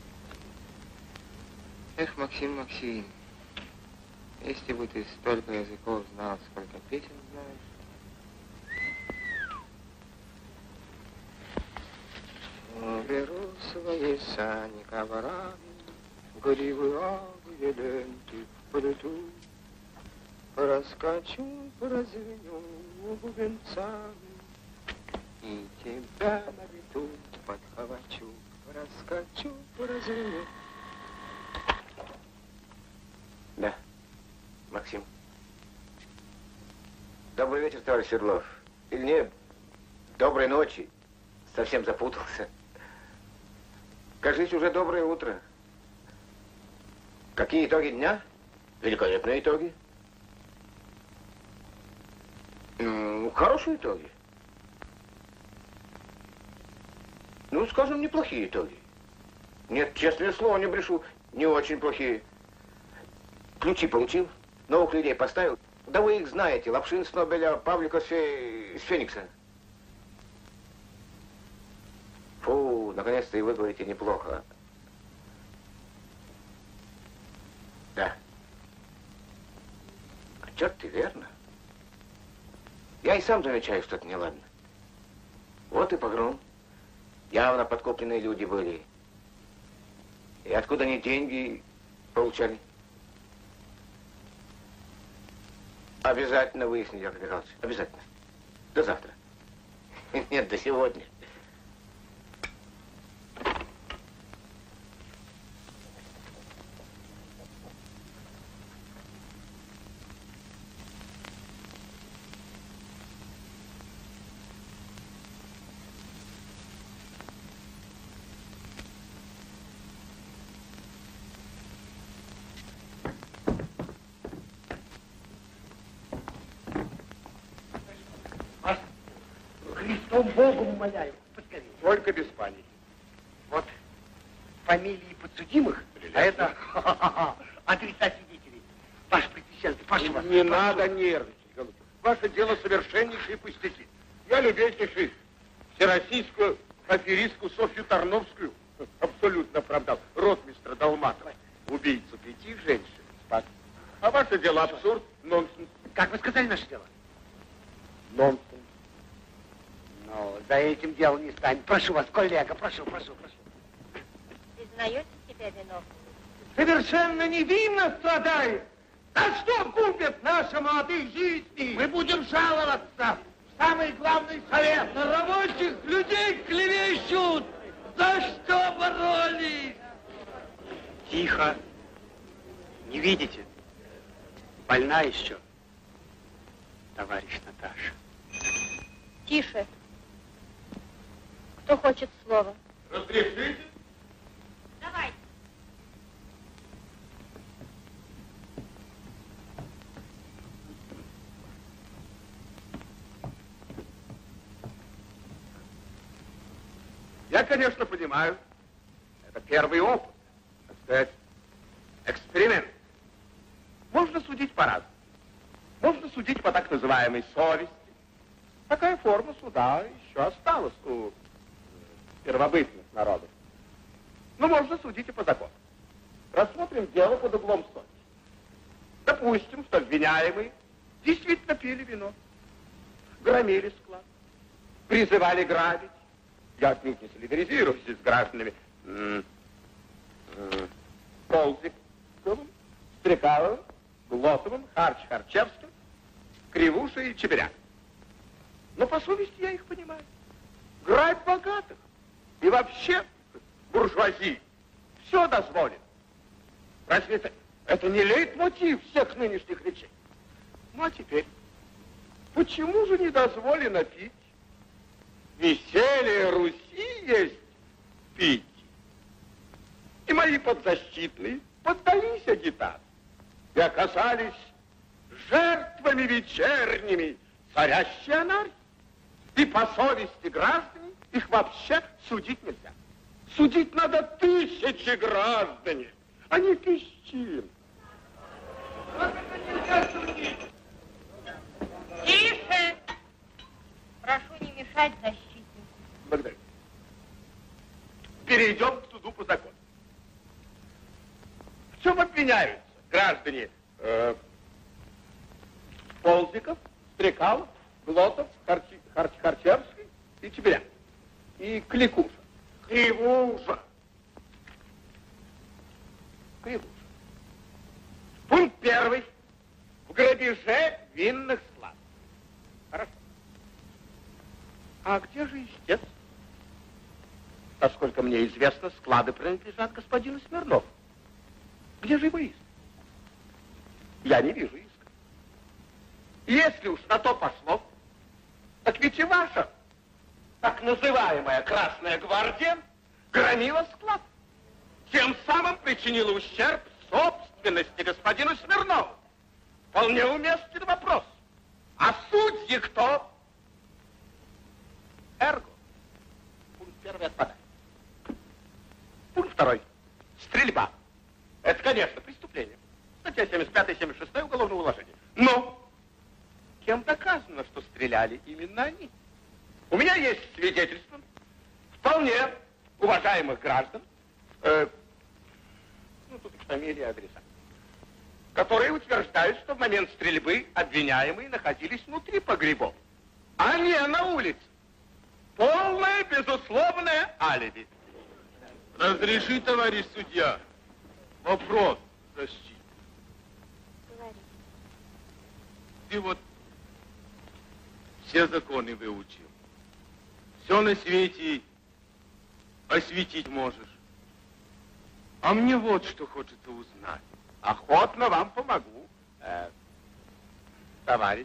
Эх, Максим, Максим, если бы ты столько языков знал, сколько песен знаешь. Беру свои сани коврами, гривые ленты полету, раскачу, прозвеню бубенцами, и тебя на лету подхвачу, раскачу, прозвеню. Да, Максим. Добрый вечер, товарищ Свердлов. Или нет, доброй ночи. Совсем запутался. Кажись, уже доброе утро. Какие итоги дня? Великолепные итоги. Ну, хорошие итоги. Ну, скажем, неплохие итоги. Нет, честное слово, не брешу, не очень плохие. Ключи получил, новых людей поставил. Да вы их знаете, Лапшин с Нобеля, Павлика с, Фе... с Феникса. Фу, наконец-то и вы говорите неплохо. Да. А черт ты, верно? Я и сам замечаю, что это неладно. Вот и погром. Явно подкупленные люди были. И откуда они деньги получали? Обязательно выяснить, Яков Михайлович. Обязательно. До завтра. Нет, до сегодня. Христом Богом умоляю, поскорее. Только без паники. Вот фамилии подсудимых, а это адреса свидетелей. Ваше Пресвященство, прошу вас. Не прошу. надо нервничать, голубчик. Ваше дело совершеннейшие пустяки. Я любезнейший всероссийскую аферистку Софью Тарновскую абсолютно оправдал. Ротмистра Долматова, убийцу пяти женщин, спас. А ваше дело абсурд, нонсенс. Как вы сказали наше дело? Нонсенс. Ну, за этим делом не станет. Прошу вас, коллега, прошу, прошу, прошу. Признаете себя виновным? Совершенно невинно страдает. За что губят наши молодые жизни? Мы будем жаловаться в самый главный совет. На рабочих людей клевещут. За что боролись? Тихо. Не видите? Больна еще, товарищ Наташа. Тише. Кто хочет слова? Разрешите? Давай. Я, конечно, понимаю, это первый опыт, так сказать, эксперимент. Можно судить по-разному. Можно судить по так называемой совести. Такая форма суда еще осталась у первобытных народов. Но можно судить и по закону. Рассмотрим дело под углом совести. Допустим, что обвиняемые действительно пили вино, громили склад, призывали грабить. Я отнюдь не солидаризируюсь с гражданами м- м- Ползиковым, Стрекаловым, Глотовым, Харч-Харчевским, Кривушей и Чебиряк. Но по совести я их понимаю. Грабь богатых. И вообще буржуазии все дозволит. Разве это, это не лейтмотив всех нынешних речей? Ну а теперь, почему же не дозволено пить? Веселье Руси есть пить. И мои подзащитные поддались агитации и оказались жертвами вечерними царящей анархии. И по совести граждане их вообще судить нельзя. Судить надо тысячи граждане, а не тысячи. Тише! Прошу не мешать защитнику. Благодарю. Перейдем к суду по закону. В чем обвиняются граждане э, Ползиков, Стрекалов, Глотов, Харчи, Харч, Харчевский и Чебиряк. И Кликуша. Кривуша. Кривуша. Пункт первый. В грабеже винных складов. Хорошо. А где же истец? Насколько мне известно, склады принадлежат господину Смирнову. Где же его иск? Я не вижу иска. Если уж на то пошло, так ведь и ваша так называемая Красная Гвардия громила склад. Тем самым причинила ущерб собственности господину Смирнову. Вполне уместен вопрос. А судьи кто? Эрго. Пункт первый отпадает. Пункт второй. Стрельба. Это, конечно, преступление. Статья семьдесят пятая семьдесят шестая Уголовного уложения. Но кем доказано, что стреляли именно они? У меня есть свидетельство вполне уважаемых граждан, э, ну, тут фамилия, адреса, которые утверждают, что в момент стрельбы обвиняемые находились внутри погребов, а не на улице. Полное, безусловное алиби. Разреши, товарищ судья, вопрос защиты. Ты вот все законы выучил. все на свете осветить можешь. А мне вот что хочется узнать. Охотно вам помогу, э, товарищ.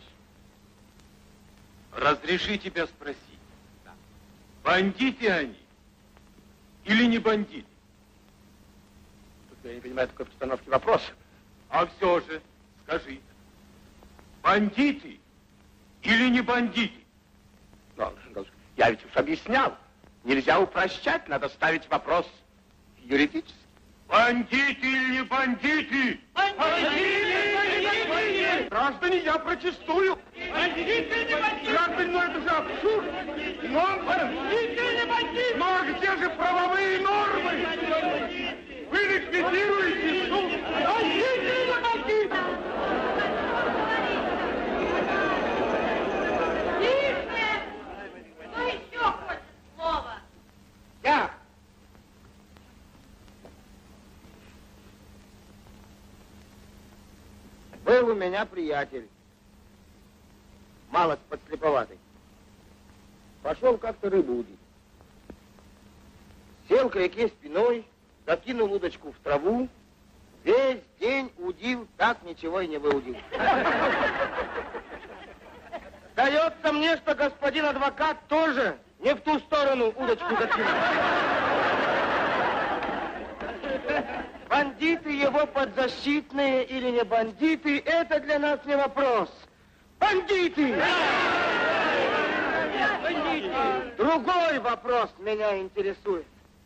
Разреши тебя спросить, да. Бандиты они или не бандиты? Тут я не понимаю такой постановки вопроса. А все же, скажи, бандиты или не бандиты? Но, я ведь уж объяснял. Нельзя упрощать, надо ставить вопрос юридически. Бандиты или не бандиты? Бандиты! Граждане, я протестую! Бандиты или не бандиты? Граждане, ну это же абсурд! Но, бандиты или бандиты? Ну а где же правовые нормы? Вы ликвидируете суд! Бандиты или бандиты? Тише! Кто еще хочет слова? Я. Был у меня приятель, малость подслеповатый. Пошел как-то рыбу удить. Сел к реке спиной, закинул удочку в траву, весь день удил, так ничего и не выудил. Дается мне, что господин адвокат тоже не в ту сторону удочку закинул. Бандиты его подзащитные или не бандиты, это для нас не вопрос. Бандиты! Другой вопрос меня интересует.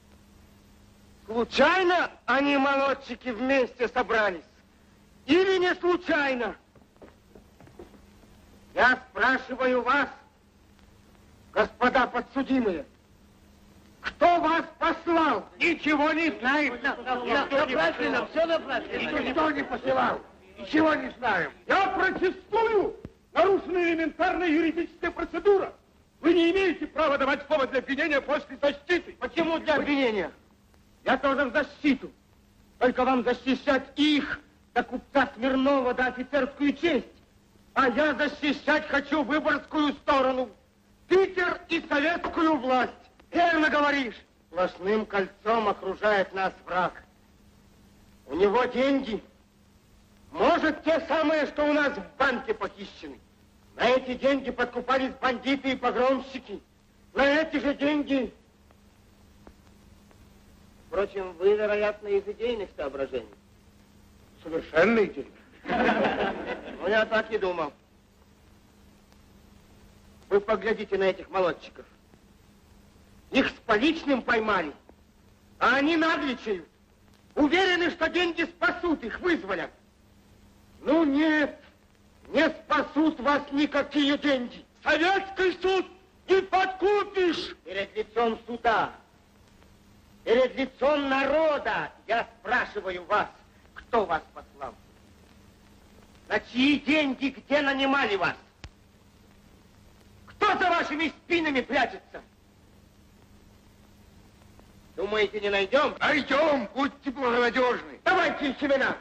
Случайно они, молодчики, вместе собрались? Или не случайно? Я спрашиваю вас, господа подсудимые, кто вас послал? Ничего не знаем. Все правильно, все напрасленно. Никто не посылал. Ничего не знаем. Я протестую! Нарушена элементарная юридическая процедура. Вы не имеете права давать повод для обвинения после защиты. Почему для обвинения? Я тоже в защиту. Только вам защищать их, до купца Смирнова, до офицерскую честь. А я защищать хочу выборгскую сторону. Питер и советскую власть. Верно говоришь. Сплошным кольцом окружает нас враг. У него деньги. Может, те самые, что у нас в банке похищены. На эти деньги подкупались бандиты и погромщики. На эти же деньги... Впрочем, вы, вероятно, из идейных соображений. Совершенно идейных. Ну, я так и думал. Вы поглядите на этих молодчиков. Их с поличным поймали, а они нагличают. Уверены, что деньги спасут их, вызволят. Ну нет, не спасут вас никакие деньги. Советский суд не подкупишь. Перед лицом суда, перед лицом народа я спрашиваю вас, кто вас послал? На чьи деньги, где нанимали вас? Кто за вашими спинами прячется? Думаете, не найдем? Найдем, будьте благонадежны. Давайте их имена.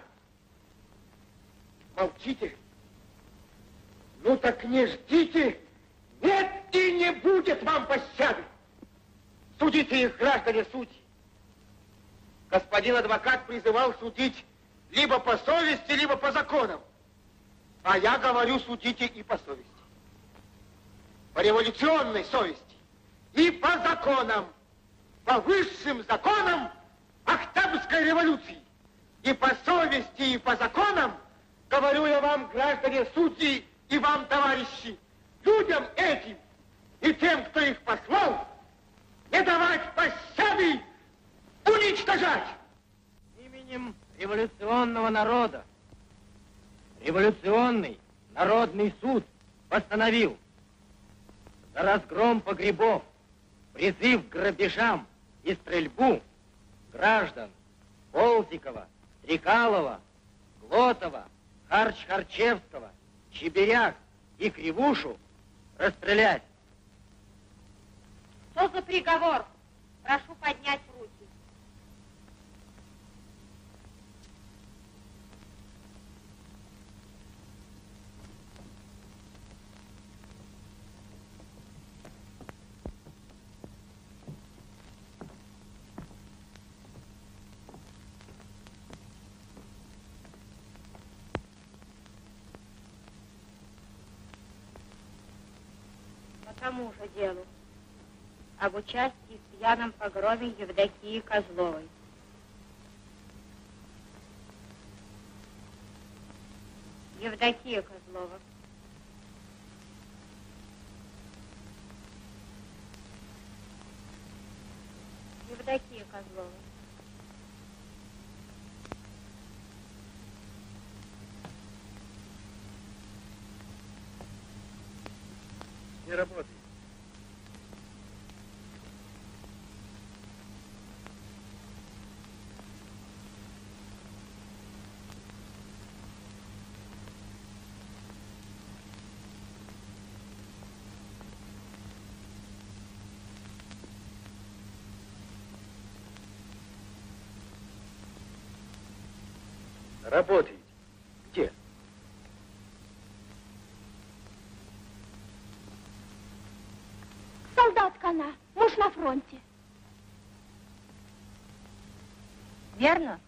Молчите. Ну так не ждите. Нет и не будет вам пощады. Судите их, граждане судьи. Господин адвокат призывал судить либо по совести, либо по законам. А я говорю, судите и по совести. По революционной совести. И по законам. По высшим законам Октябрьской революции. И по совести, и по законам, говорю я вам, граждане судьи, и вам, товарищи, людям этим и тем, кто их послал, не давать пощады, уничтожать. Именем революционного народа революционный народный суд постановил за разгром погребов, призыв к грабежам и стрельбу граждан Полтикова, Трикалова, Глотова, Харч-Харчевского, Чеберяк и Кривушу расстрелять. Что за приговор? Прошу поднять руки. По тому же делу. Об участии в пьяном погроме Евдокии Козловой. Евдокия Козлова. Евдокия Козлова. Не работает. Работаете? Где? Солдатка она, муж на фронте. Верно?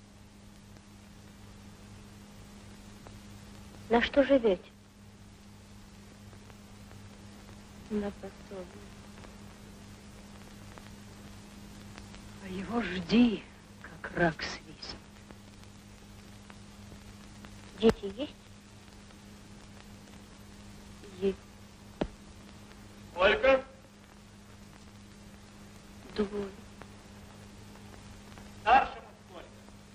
На что живете? На пособие. А его жди, как рак свистнет. Дети есть? Есть. Сколько? Двое. Старшему сколько?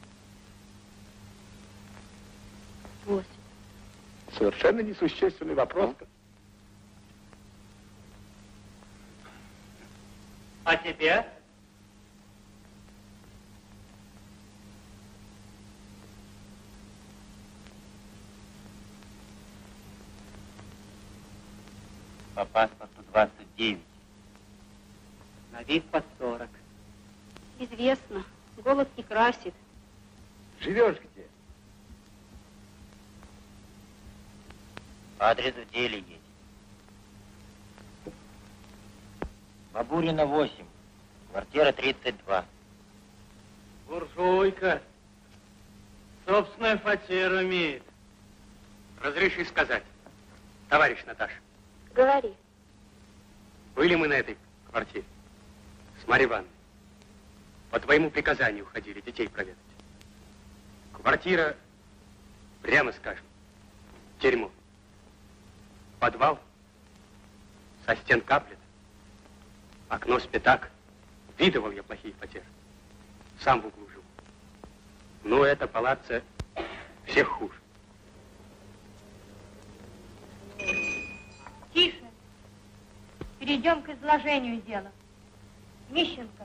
Восемь. Совершенно несущественный вопрос. А тебе? По паспорту двадцать девять. На вид под сорок. Известно. Голос не красит. Живешь где? По адресу в деле едет. Бабурина восемь. Квартира тридцать два. Буржуйка. Собственную фатеру имеет. Разреши сказать, товарищ Наташа. Говори. Были мы на этой квартире с Марьей Ивановной. По твоему приказанию ходили детей проведать. Квартира, прямо скажем, дерьмо. Подвал, со стен каплет, окно с пятак. Видывал я плохие фатеры. Сам в углу живу. Но это палаццо всех хуже. Тише. Перейдем к изложению дела. Мищенко.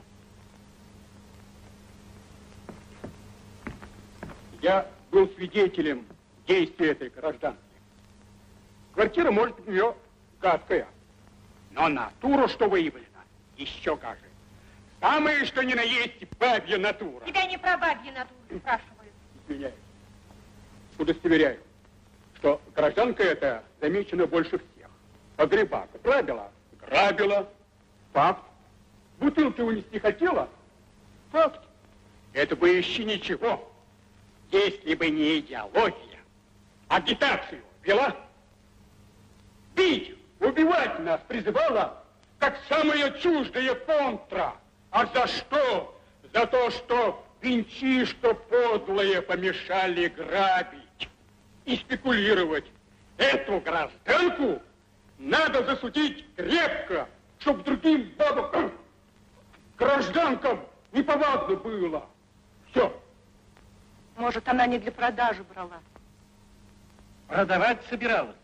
Я был свидетелем действия этой гражданки. Квартира, может быть, у нее гадкая, но натура, что выявлена, еще гаже. Самое, что ни на есть, бабья натура. Тебя не про бабьи натуры спрашивают. Извиняюсь. Удостоверяю, что гражданка эта замечена больше всех. Погреба грабила, грабила. Факт. Бутылки унести хотела. Факт. Это бы еще ничего, если бы не идеология. Агитацию вела. Бить, убивать нас призывала, как самая чуждая контра. А за что? За то, что винчишко подлое помешали грабить и спекулировать. Эту гражданку надо засудить крепко, чтоб другим бабам, гражданкам неповадно было. Все. Может, она не для продажи брала. Продавать собиралась.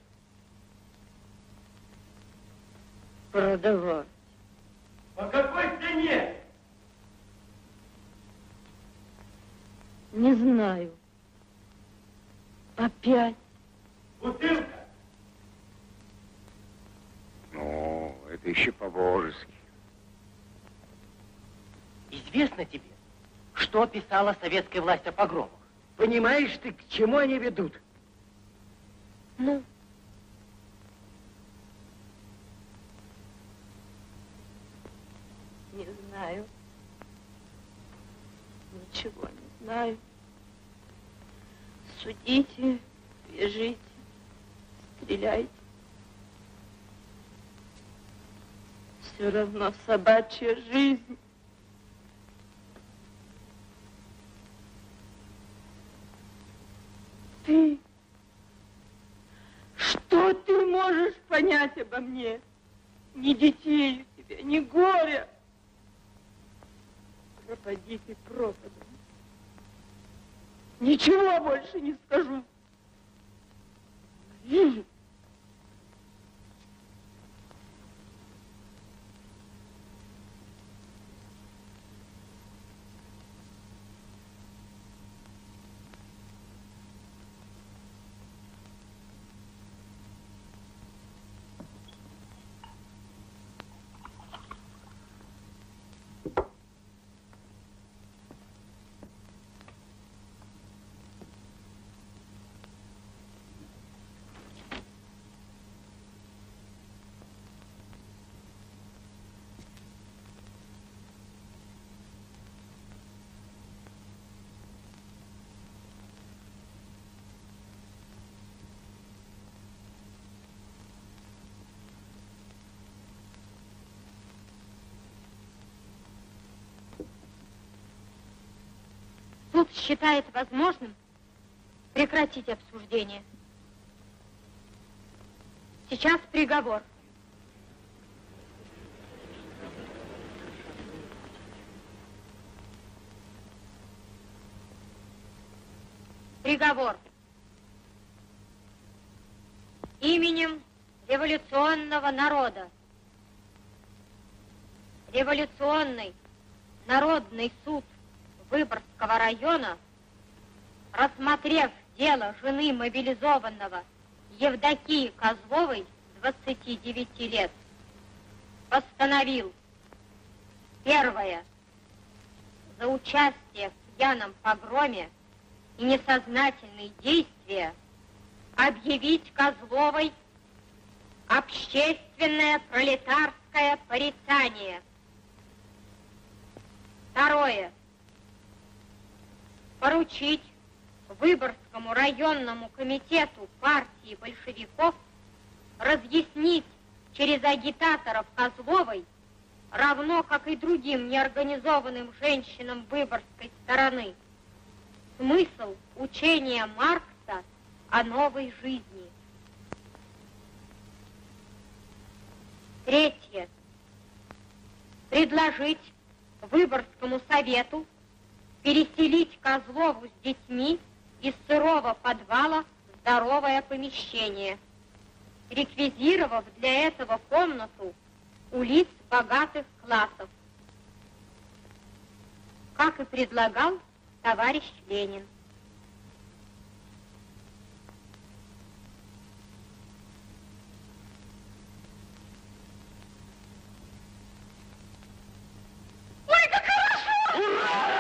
Продавать. По какой цене? Не знаю. Опять. Бутылка? Ну, это еще по-божески. Известно тебе, что писала советская власть о погромах? Понимаешь ты, к чему они ведут? Ну? Не знаю. Ничего не знаю. Судите, вяжите, стреляйте. Все равно собачья жизнь. Ты, что ты можешь понять обо мне? Ни детей у тебя, ни горя. Пропади ты пропадом. Ничего больше не скажу. Вижу. Суд считает возможным прекратить обсуждение. Сейчас приговор. Приговор. Именем революционного народа. Революционный народный суд Выборгского района, рассмотрев дело жены мобилизованного Евдокии Козловой, двадцати девяти лет, постановил: первое, за участие в пьяном погроме и несознательные действия объявить Козловой общественное пролетарское порицание. Второе, поручить Выборгскому районному комитету партии большевиков разъяснить через агитаторов Козловой, равно как и другим неорганизованным женщинам выборгской стороны, смысл учения Маркса о новой жизни. Третье. Предложить Выборгскому совету переселить Козлову с детьми из сырого подвала в здоровое помещение, реквизировав для этого комнату у лиц богатых классов, как и предлагал товарищ Ленин. Ой, как хорошо! Ура!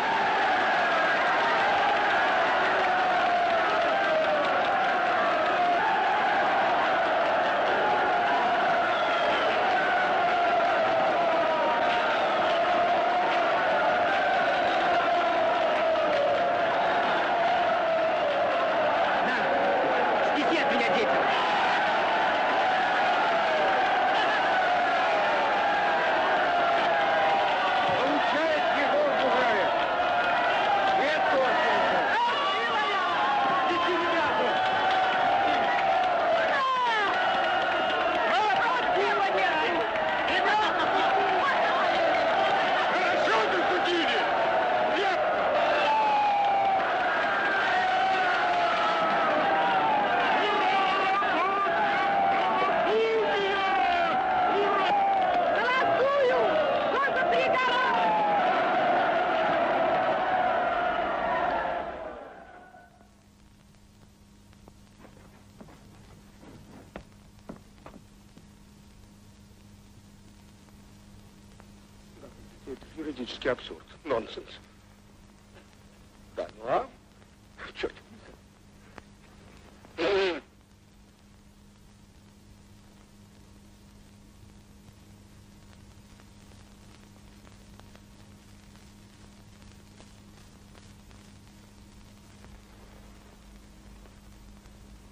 Юридический абсурд. Нонсенс. Да, ну а? Черт.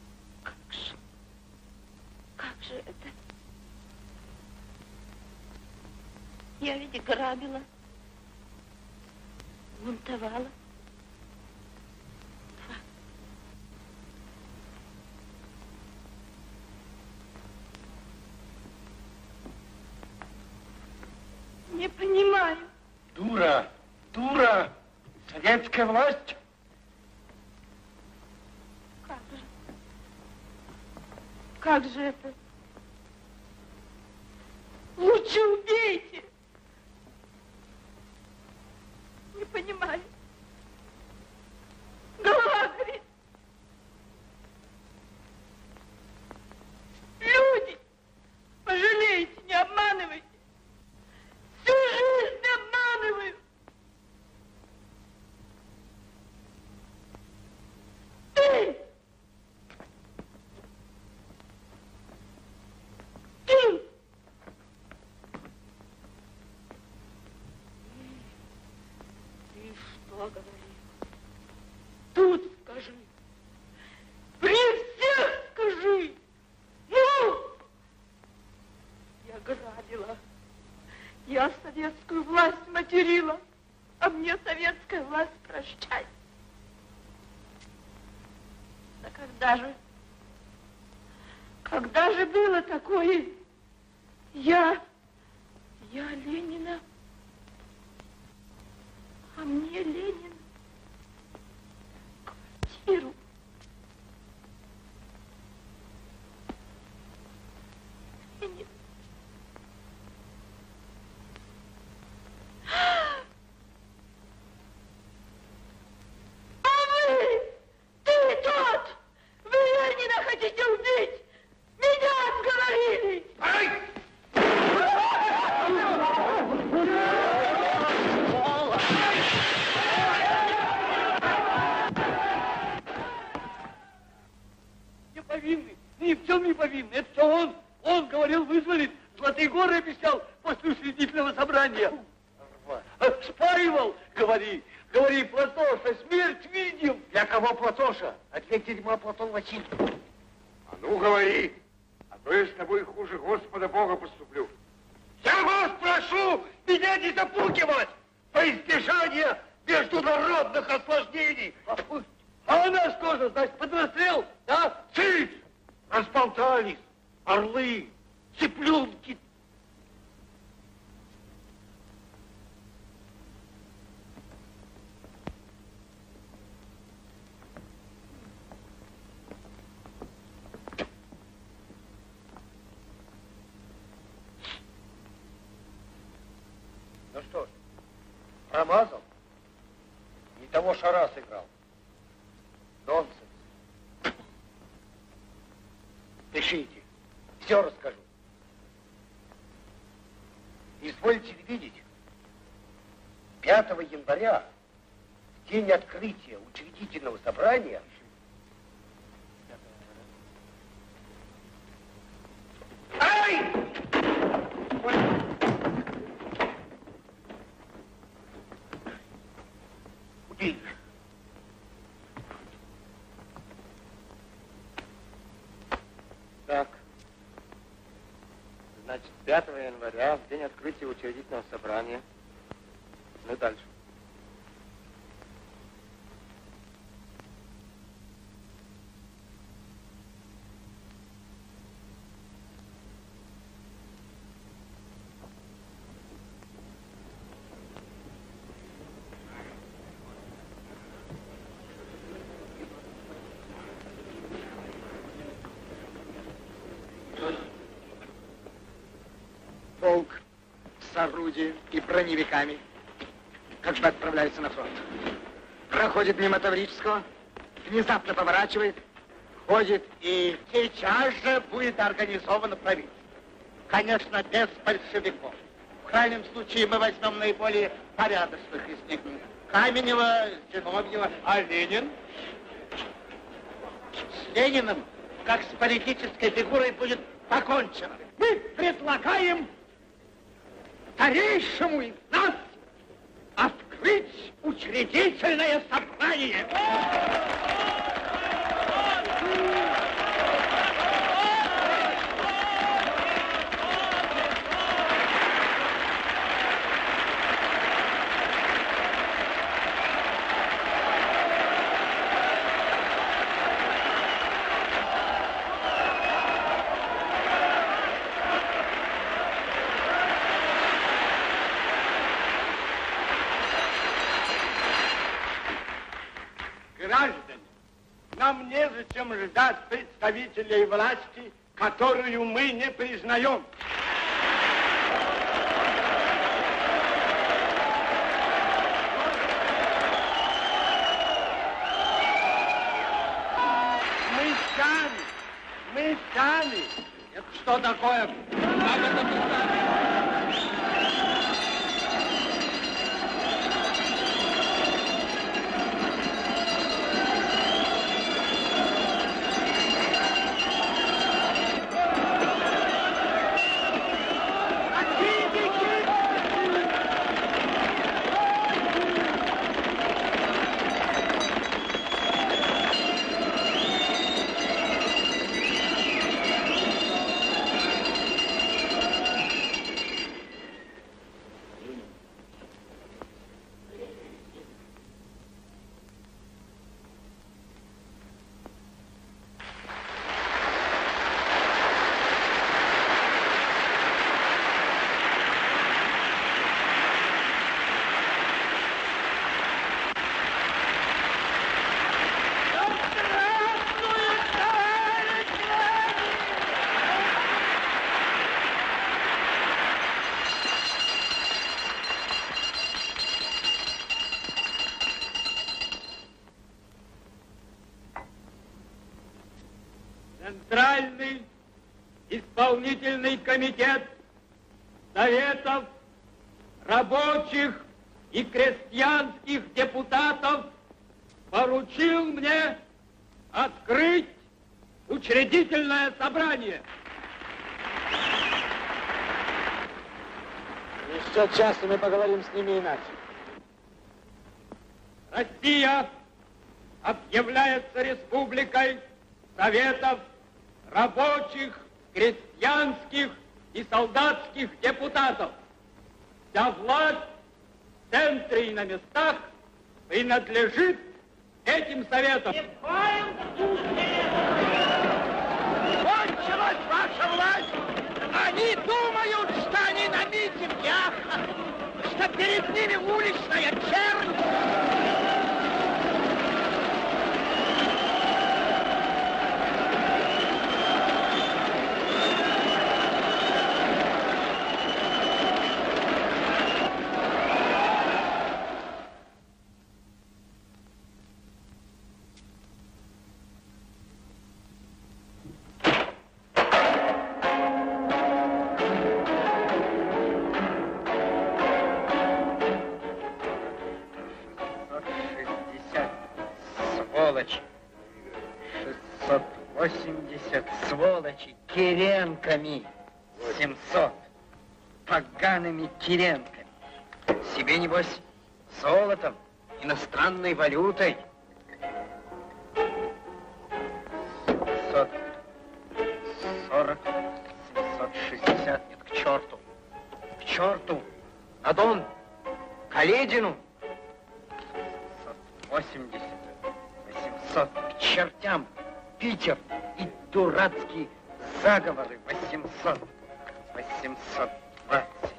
Как же это? Я ведь грабила, бунтовала. Не понимаю. Дура, дура, советская власть. Как же? Как же это? Лучше убейте. Не понимаю. Голова горит. Люди, пожалейте, не обманывайте. Всю жизнь обманываю. Ты! Ты! Ты что говорил? Тут скажи. При всех скажи. Ну! Я грабила. Я советскую власть материла, а мне советская власть прощай. Да когда же, когда же было такое? Я, я Ленина, а мне Ленин квартиру. Ленин. А вы, ты тот, вы Ленина хотите убить? Меня отговорили! Ай! Не повинный, ни в чем не повинный. Это все он. Он говорил вызволить. Золотые горы обещал после учредительного собрания. Спаивал, говори. Говори, Платоша, смерть видел. Для кого Платоша? А для дерьма Платон Васильевич. А ну говори, а то я с тобой хуже Господа Бога поступлю. Я вас прошу меня не запугивать по избежанию международных осложнений. А у нас тоже, значит, под расстрел, да? Цыц! Разболтались орлы, цыпленки. Ну что ж, промазал? Не того шара сыграл. Нонсенс. Пишите, все расскажу. Извольте видеть, пятого января, в день открытия учредительного собрания, Ай! Убили. Так. Значит, пятого января, в день открытия учредительного собрания. Ну и дальше. Полк с орудием и броневиками как бы отправляется на фронт. Проходит мимо Таврического, внезапно поворачивает, ходит, и сейчас же будет организовано правительство. Конечно, без большевиков. В крайнем случае мы возьмем наиболее порядочных из них. Каменева, Зиновьева, а Ленин? С Лениным, как с политической фигурой, будет покончено. Мы предлагаем старейшему из нас открыть учредительное собрание. представителей власти, которую мы не признаем. Мы сами, мы сами. Это что такое? Как это писать? Центральный исполнительный комитет Советов рабочих и крестьянских депутатов поручил мне открыть учредительное собрание. Еще час, и мы поговорим с ними иначе. Россия объявляется республикой Советов рабочих, крестьянских и солдатских депутатов. Вся власть в центре и на местах принадлежит этим советам. Кончилась ваша власть! Они думают, что они на митинге, что перед ними уличная чернь! шестьсот восемьдесят сволочи киренками, семьсот погаными киренками. Себе, небось, золотом, иностранной валютой. семьсот сорок, семьсот шестьдесят, нет, к черту, к черту, на Дон, к Оледину. семьсот восемьдесят. восемьсот к чертям, Питер и дурацкие заговоры. восемьсот, восемьсот двадцать.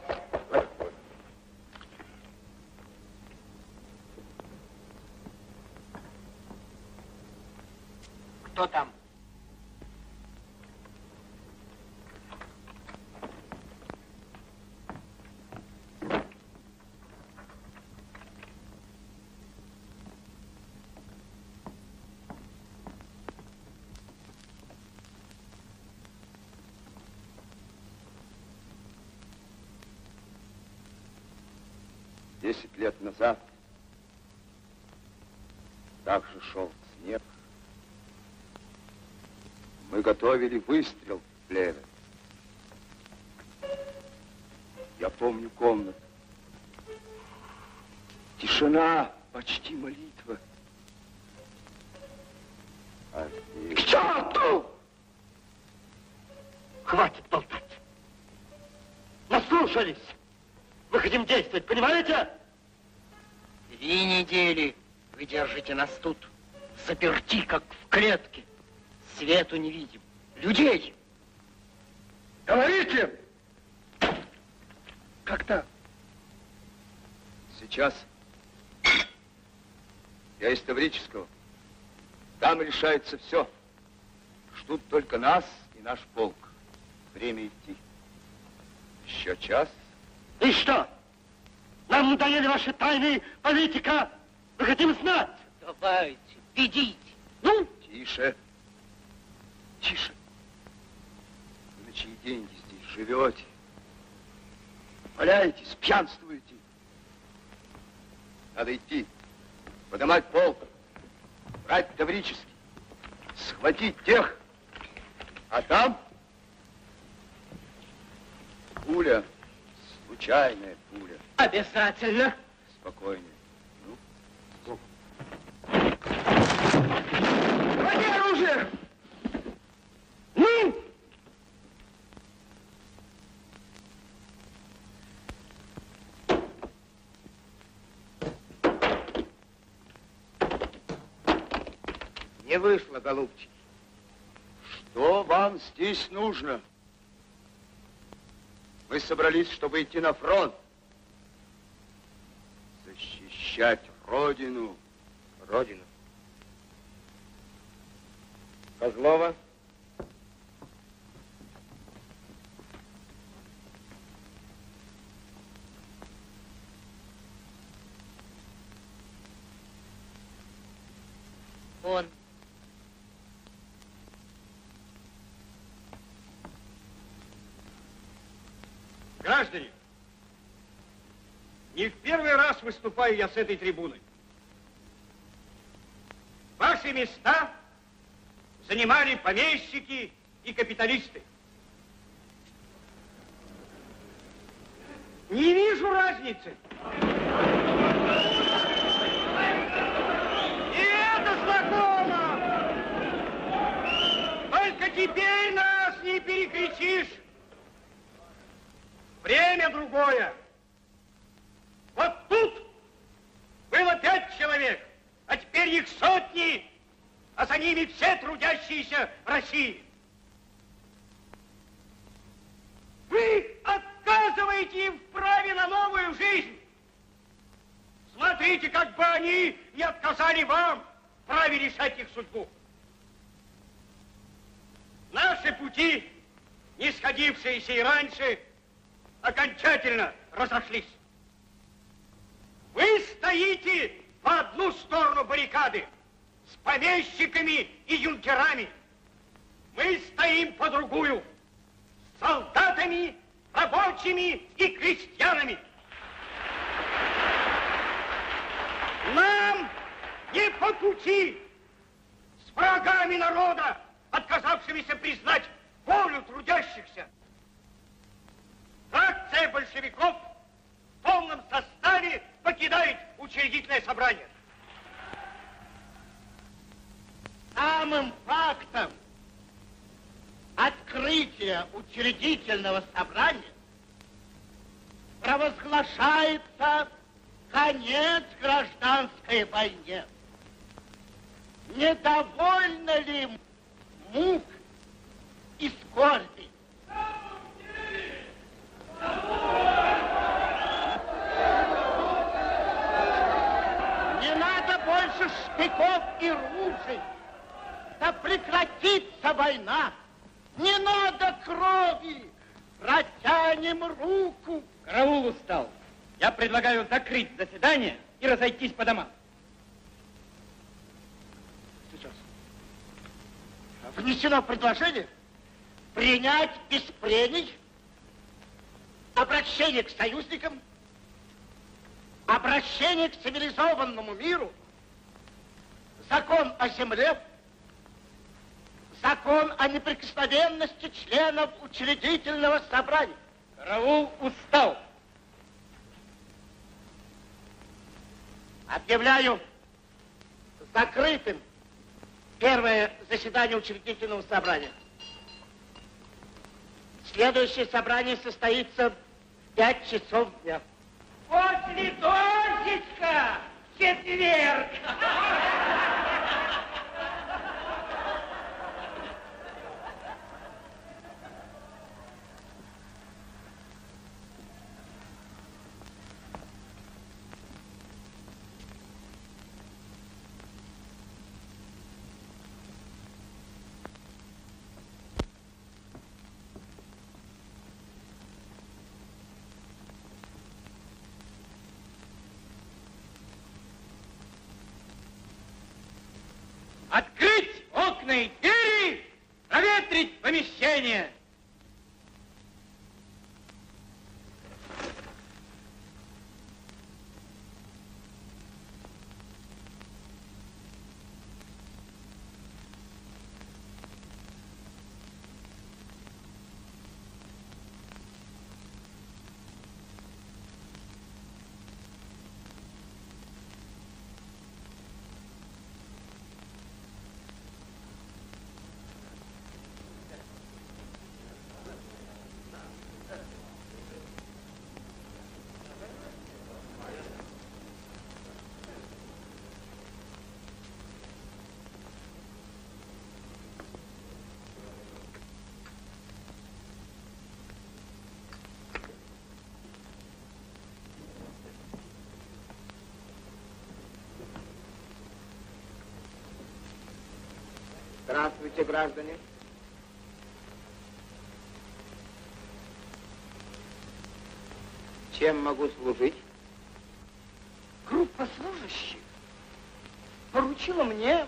Кто там? Десять лет назад также шел снег. Мы готовили выстрел в плеве. Я помню комнату. Тишина, почти молитва. А К черту! Хватит болтать. Наслушались. Мы хотим действовать, понимаете? Три недели вы держите нас тут, заперти, как в клетке. Свету не видим. Людей. Говорите! Как так? Сейчас я из Таврического. Там решается все. Ждут только нас и наш полк. Время идти. Еще час. И что? Нам надоели ваши тайны, политика. Мы хотим знать. Давайте, ведите. Ну? Тише. Тише. Вы на чьи деньги здесь живете? Валяетесь, пьянствуете. Надо идти. Поднимать полк. Брать Таврический. Схватить тех. А там пуля. Случайная пуля. Обязательно. Спокойнее. Ну, Хвати оружие! Ну! Не вышло, голубчик. что вам здесь нужно? Мы собрались, чтобы идти на фронт. Защищать Родину. Родину. Козлова. Он. Граждане, не в первый раз выступаю я с этой трибуны. Ваши места занимали помещики и капиталисты. Не вижу разницы. И это знакомо. Только теперь нас не перекричишь. Время другое. Вот тут было пять человек, а теперь их сотни, а за ними все трудящиеся России. Вы отказываете им в праве на новую жизнь. Смотрите, как бы они не отказали вам в праве решать их судьбу. Наши пути, не сходившиеся и раньше, окончательно разошлись. Вы стоите по одну сторону баррикады с помещиками и юнкерами. Мы стоим по другую с солдатами, рабочими и крестьянами. Нам не по пути с врагами народа, отказавшимися признать волю трудящихся. Фракция большевиков в полном составе покидает учредительное собрание. Самым фактом открытия учредительного собрания провозглашается конец гражданской войне. Недовольно ли мук и скорби? Не надо больше штыков и ружей. Да прекратится война. Не надо крови. Протянем руку. Караул устал. Я предлагаю закрыть заседание и разойтись по домам. Сейчас. Внесено предложение принять без прений обращение к союзникам, обращение к цивилизованному миру, закон о земле, закон о неприкосновенности членов учредительного собрания. Караул устал. Объявляю закрытым первое заседание учредительного собрания. Следующее собрание состоится в пять часов дня. После дождичка в четверг. Открыть окна и двери, проветрить помещение. Здравствуйте, граждане. Чем могу служить? Группа служащих поручила мне.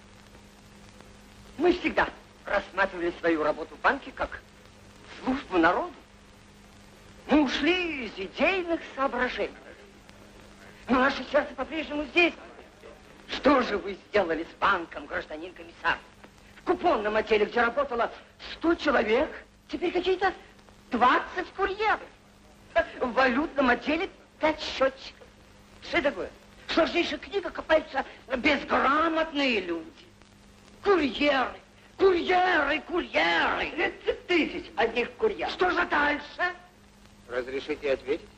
Мы всегда рассматривали свою работу в банке как службу народу. Мы ушли из идейных соображений. Но наше сердце по-прежнему здесь. Что же вы сделали с банком, гражданин комиссар? В купонном отделе, где работало сто человек, теперь какие-то двадцать курьеров. В валютном отделе пять счетчиков. Что такое? В сложнейших книгах копаются безграмотные люди. Курьеры, курьеры, курьеры. тридцать тысяч одних курьеров. Что же дальше? Разрешите ответить?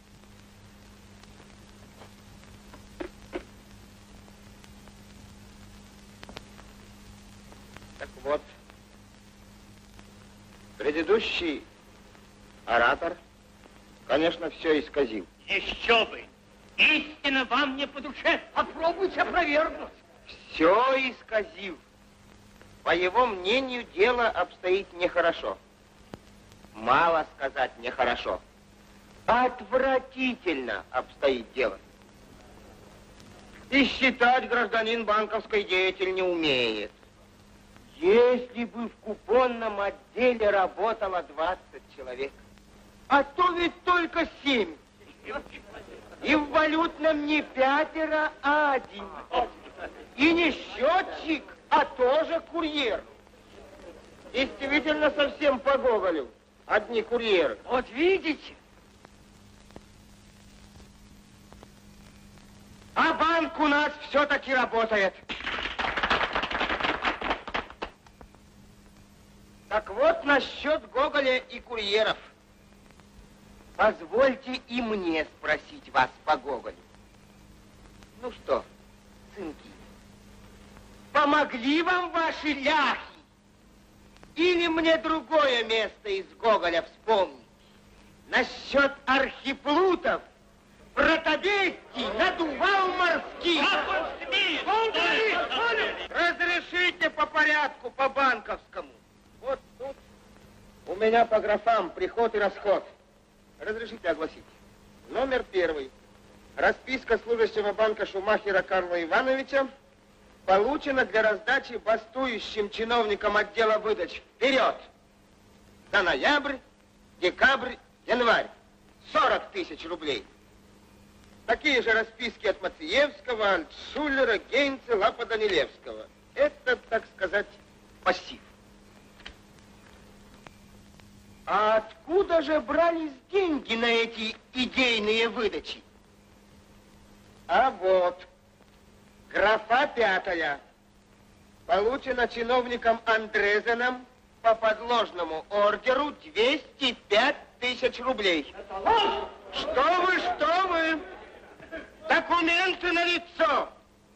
Так вот, предыдущий оратор, конечно, все исказил. Еще бы! Истина вам не по душе. Попробуйте опровергнуть. Все исказил. По его мнению, дело обстоит нехорошо. Мало сказать нехорошо. Отвратительно обстоит дело. И считать гражданин банковской деятель не умеет. Если бы в купонном отделе работало двадцать человек, а то ведь только семь. И в валютном не пятеро, а один. И не счетчик, а тоже курьер. Действительно совсем по Гоголю. Одни курьеры. Вот видите? А банк у нас все-таки работает. Так вот, насчет Гоголя и курьеров. Позвольте и мне спросить вас по Гоголю. Ну что, сынки, помогли вам ваши ляхи? Или мне другое место из Гоголя вспомнить? Насчет архиплутов, протобестий, надувал морских. Разрешите по порядку, по банковскому. Вот тут у меня по графам приход и расход. Разрешите огласить. Номер первый. Расписка служащего банка Шумахера Карла Ивановича получена для раздачи бастующим чиновникам отдела выдач. Вперед! За ноябрь, декабрь, январь. сорок тысяч рублей. Такие же расписки от Мациевского, Альтшулера, Гейнца, Лапа Данилевского. Это, так сказать, пассив. А откуда же брались деньги на эти идейные выдачи? А вот, графа пятая. Получено чиновником Андрезеном по подложному ордеру двести пять тысяч рублей. Что вы, что вы? Документы налицо.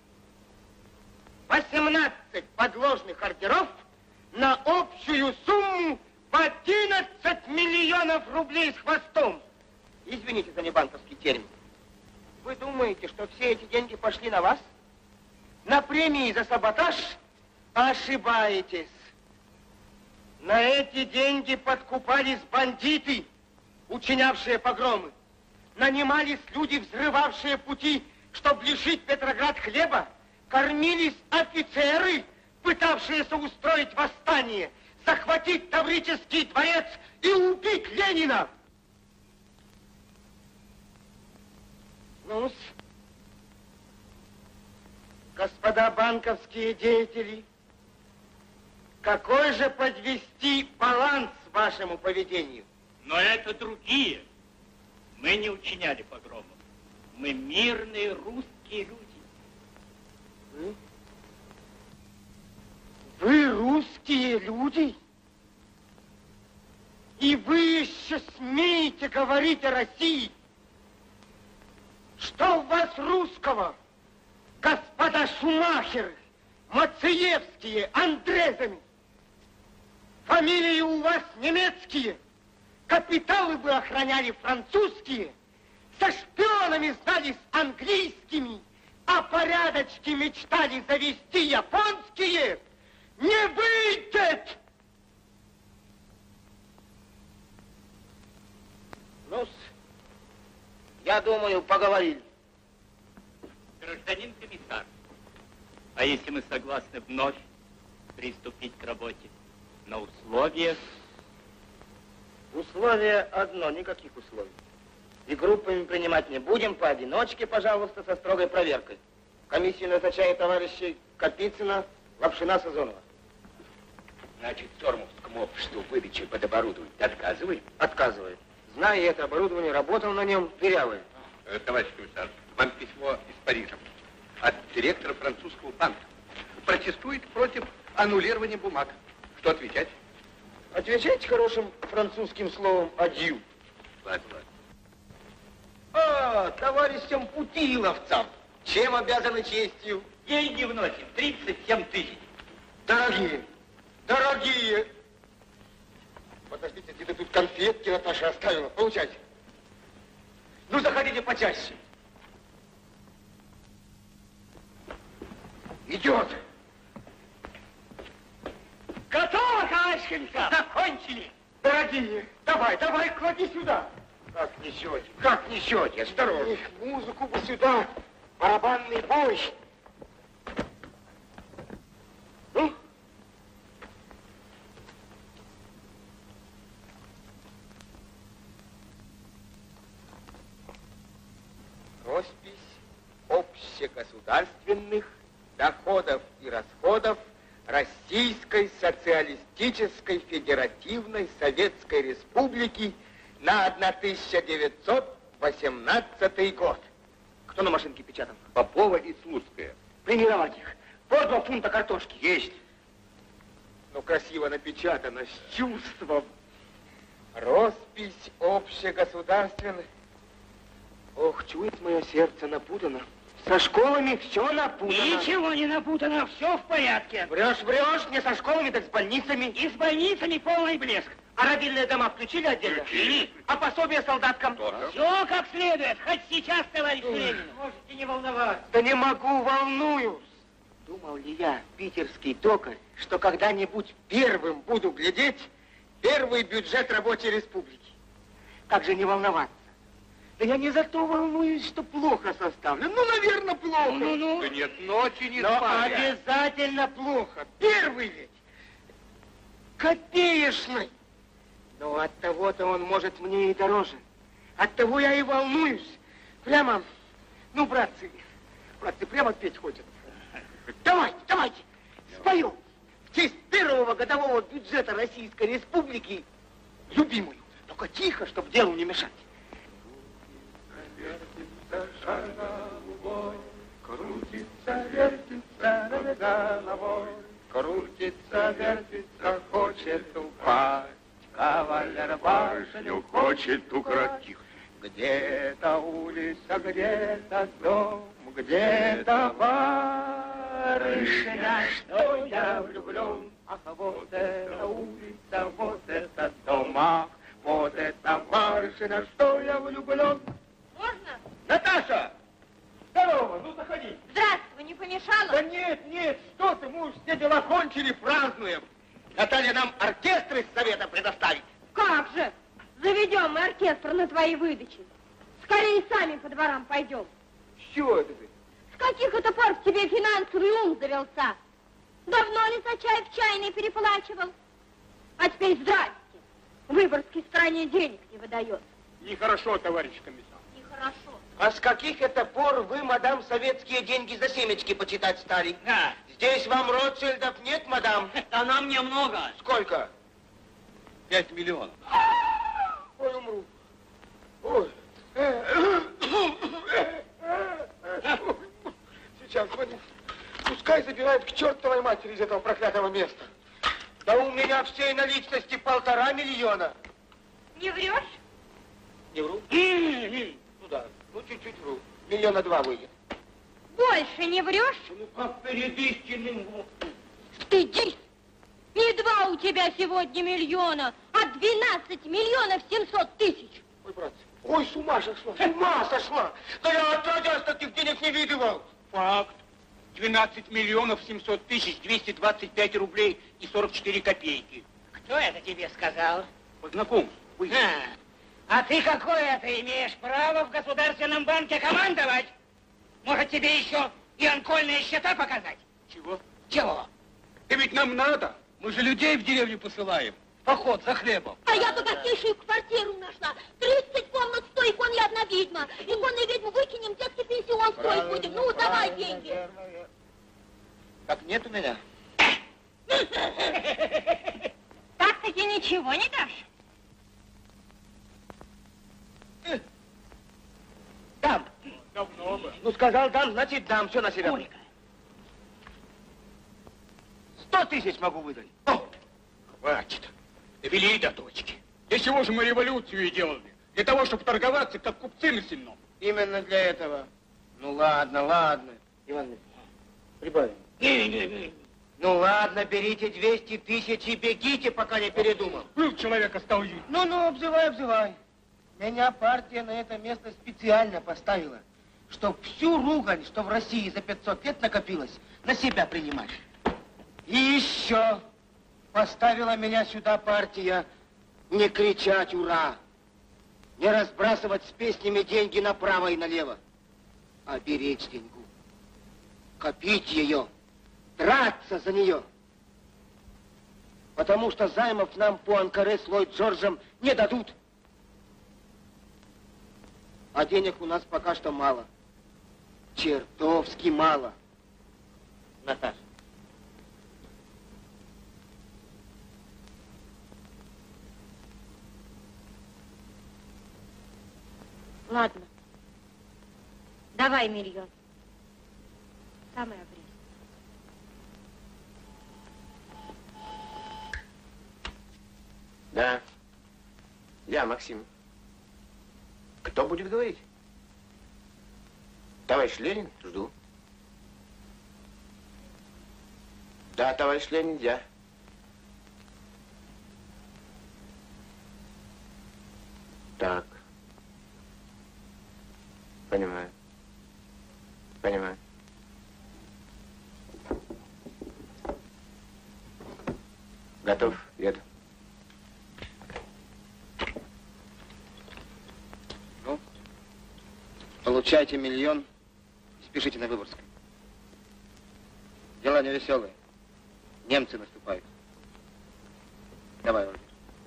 восемнадцать подложных ордеров на общую сумму в одиннадцать миллионов рублей с хвостом. Извините за небанковский термин. Вы думаете, что все эти деньги пошли на вас? На премии за саботаж? Ошибаетесь. На эти деньги подкупались бандиты, учинявшие погромы. Нанимались люди, взрывавшие пути, чтобы лишить Петроград хлеба. Кормились офицеры, пытавшиеся устроить восстание, захватить Таврический дворец и убить Ленина. Ну-с, господа банковские деятели, какой же подвести баланс вашему поведению? Но это другие. Мы не учиняли погромов. Мы мирные русские люди. Вы? Вы русские люди? И вы еще смеете говорить о России? Что у вас русского? Господа Шумахеры, Мациевские, Андрезами. Фамилии у вас немецкие. Капиталы вы охраняли французские. Со шпионами знались английскими. А порядочки мечтали завести японские. Не выйдет! Ну-с, я думаю, поговорили. Гражданин комиссар, а если мы согласны вновь приступить к работе на условиях? Условие одно, никаких условий. И группами принимать не будем, поодиночке, пожалуйста, со строгой проверкой. Комиссию назначает товарищи Капицына, Лапшина, Сазонова. Значит, Сормовскому обществу выдачи под оборудование отказывает? Отказывает. Зная это оборудование, работал на нем дырявый. Э, товарищ комиссар, вам письмо из Парижа от директора французского банка. Протестует против аннулирования бумаг. Что отвечать? Отвечайте хорошим французским словом «адью». Ладно, ладно. А, товарищам путиловцам. Чем обязаны честью? Деньги вносим, тридцать семь тысяч. Дорогие, дорогие. Подождите, где-то тут конфетки Наташа оставила. Получайте. Ну, заходите почаще. Идет. Готово, товарищ комиссар? Закончили. Дорогие, давай, давай, клади сюда. Как несете? Как несете? Осторожно. Музыку бы сюда. Барабанный бой. Ну? Роспись общегосударственных доходов и расходов Российской Социалистической Федеративной Советской Республики на тысяча девятьсот восемнадцатый год. Кто на машинке печатан? Попова и Слуцкая. Премировать их. По два фунта картошки. Есть. Ну, красиво напечатано, с чувством. Роспись общегосударственных. Ох, чует мое сердце, напутано. Со школами все напутано. Ничего не напутано, все в порядке. Врешь, врешь, не со школами, так с больницами. И с больницами полный блеск. А родильные дома включили отдельно? Включили. А пособие солдаткам? Все как следует, хоть сейчас, товарищ Ленин. Можете не волноваться. Да не могу, волнуюсь. Думал ли я, питерский токарь, что когда-нибудь первым буду глядеть первый бюджет рабочей республики? Как же не волноваться? Да я не за то волнуюсь, что плохо составлен. Ну, наверное, плохо. Ну, ну. Да нет, ночи не Но спали. обязательно плохо. Первый ведь. Копеечный. Но от того-то он может мне и дороже. От того я и волнуюсь. Прямо, ну, братцы, братцы, прямо петь хочет. Давайте, давайте, споем в честь первого годового бюджета Российской Республики любимую. Только тихо, чтобы делу не мешать. Вертится шар голубой, крутится, вертится над головой, крутится, вертится, хочет упасть. Кавалер башню хочет укротить. Где-то улица, где-то дом, где-то барышня, что я влюблен. Ах, вот это улица, вот это дом, ах, вот это барышня, что я влюблен. Можно? Наташа! Здорово, ну заходи. Здравствуй, не помешала? Да нет, нет, что ты, мы уж все дела кончили, празднуем. Наталья нам оркестр из совета предоставит. Как же? Заведем мы оркестр на твои выдачи. Скорее сами по дворам пойдем. С чего это ты? С каких это пор в тебе финансовый ум завелся? Давно ли за чай в чайной переплачивал? А теперь здрасте. В Выборгской стране денег не выдает. Нехорошо, товарищ комиссар. Нехорошо. А с каких это пор вы, мадам, советские деньги за семечки почитать стали? Да. Здесь вам Ротшильдов нет, мадам? Да нам немного. Сколько? Пять миллионов. Ой, умру. Ой. Сейчас, звони. Пускай забирают к чертовой матери из этого проклятого места. Да у меня всей наличности полтора миллиона. Не врешь? Не вру? Ну да, ну чуть-чуть вру. Миллиона два выйдет. Больше не врешь? Ну как перед истинным? Стыдись! Не два у тебя сегодня миллиона, а двенадцать миллионов семьсот тысяч. Ой, братцы, ой, с ума сошла, с ума сошла. Да я отродясь таких денег не видывал. Факт. двенадцать миллионов семьсот тысяч двести двадцать пять рублей и сорок четыре копейки. Кто это тебе сказал? По знакомству. Вы... А, а ты какое это имеешь право в Государственном банке командовать? Может, тебе еще и анкольные счета показать? Чего? Чего? Да ведь нам надо. Мы же людей в деревню посылаем. В поход за хлебом. А я богатейшую квартиру нашла. тридцать комнат, сто икон и одна ведьма. Иконную ведьму выкинем, детский пенсион строить будем. Ну, давай деньги. Так нет у меня. Так-таки ничего не дашь? Дам. Давно бы. Ну, сказал дам, значит дам. Все на себя. Сколько? Сто тысяч могу выдать. О, хватит. Довели до точки. Для чего же мы революцию и делали? Для того, чтобы торговаться, как купцы на сенном. Именно для этого. Ну, ладно, ладно. Иван Ильич, прибавим. Не, не, не. Ну, ладно, берите двести тысяч и бегите, пока не передумал. Был человека стал жить. Ну-ну, обзывай, обзывай. Меня партия на это место специально поставила, чтоб всю ругань, что в России за пятьсот лет накопилось, на себя принимать. И еще поставила меня сюда партия не кричать «Ура!», не разбрасывать с песнями деньги направо и налево, а беречь деньгу, копить ее, драться за нее. Потому что займов нам по Анкаре с Ллойд Джорджем не дадут. А денег у нас пока что мало. Чертовски мало. Наташа. Ладно. Давай миллион. Самый обрез. Да. Я, Максим. Кто будет говорить? Товарищ Ленин, жду. Да, товарищ Ленин, я. Так. Понимаю. Понимаю. Готов, еду. Ну, получайте миллион и спешите на Выборгскую. Дела невеселые. Немцы наступают. Давай, Ольга.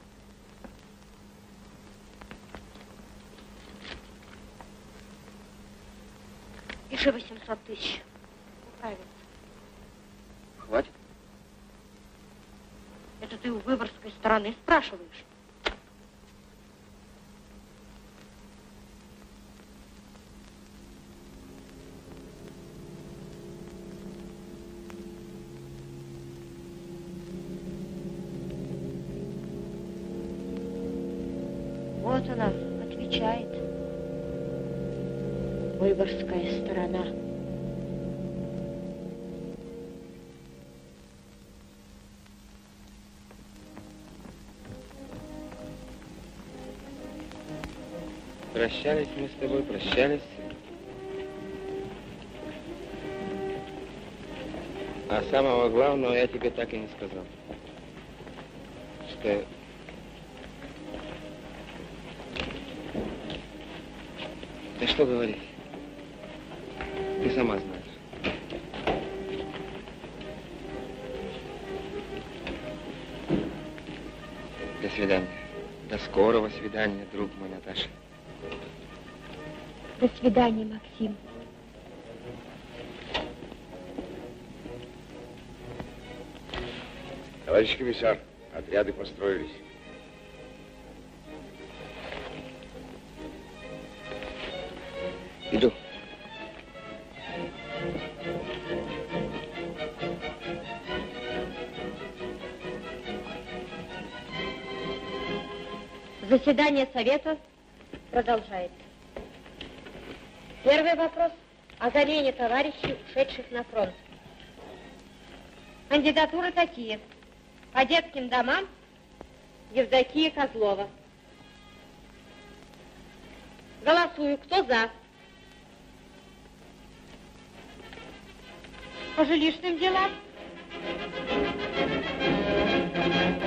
Пиши восемьсот тысяч. Управится. Хватит? Это ты у Выборгской стороны спрашиваешь? Вот она отвечает. Выборгская сторона. Прощались мы с тобой, прощались. А самого главного я тебе так и не сказал. Что... Да что говорить? Ты сама знаешь. скорого свидания, друг мой, Наташа. До свидания, Максим. Товарищ комиссар, отряды построились. Иду. Заседание Совета продолжается. Первый вопрос о замене товарищей, ушедших на фронт. Кандидатуры такие. По детским домам Евдокия Козлова. Голосую. Кто за? По жилищным делам.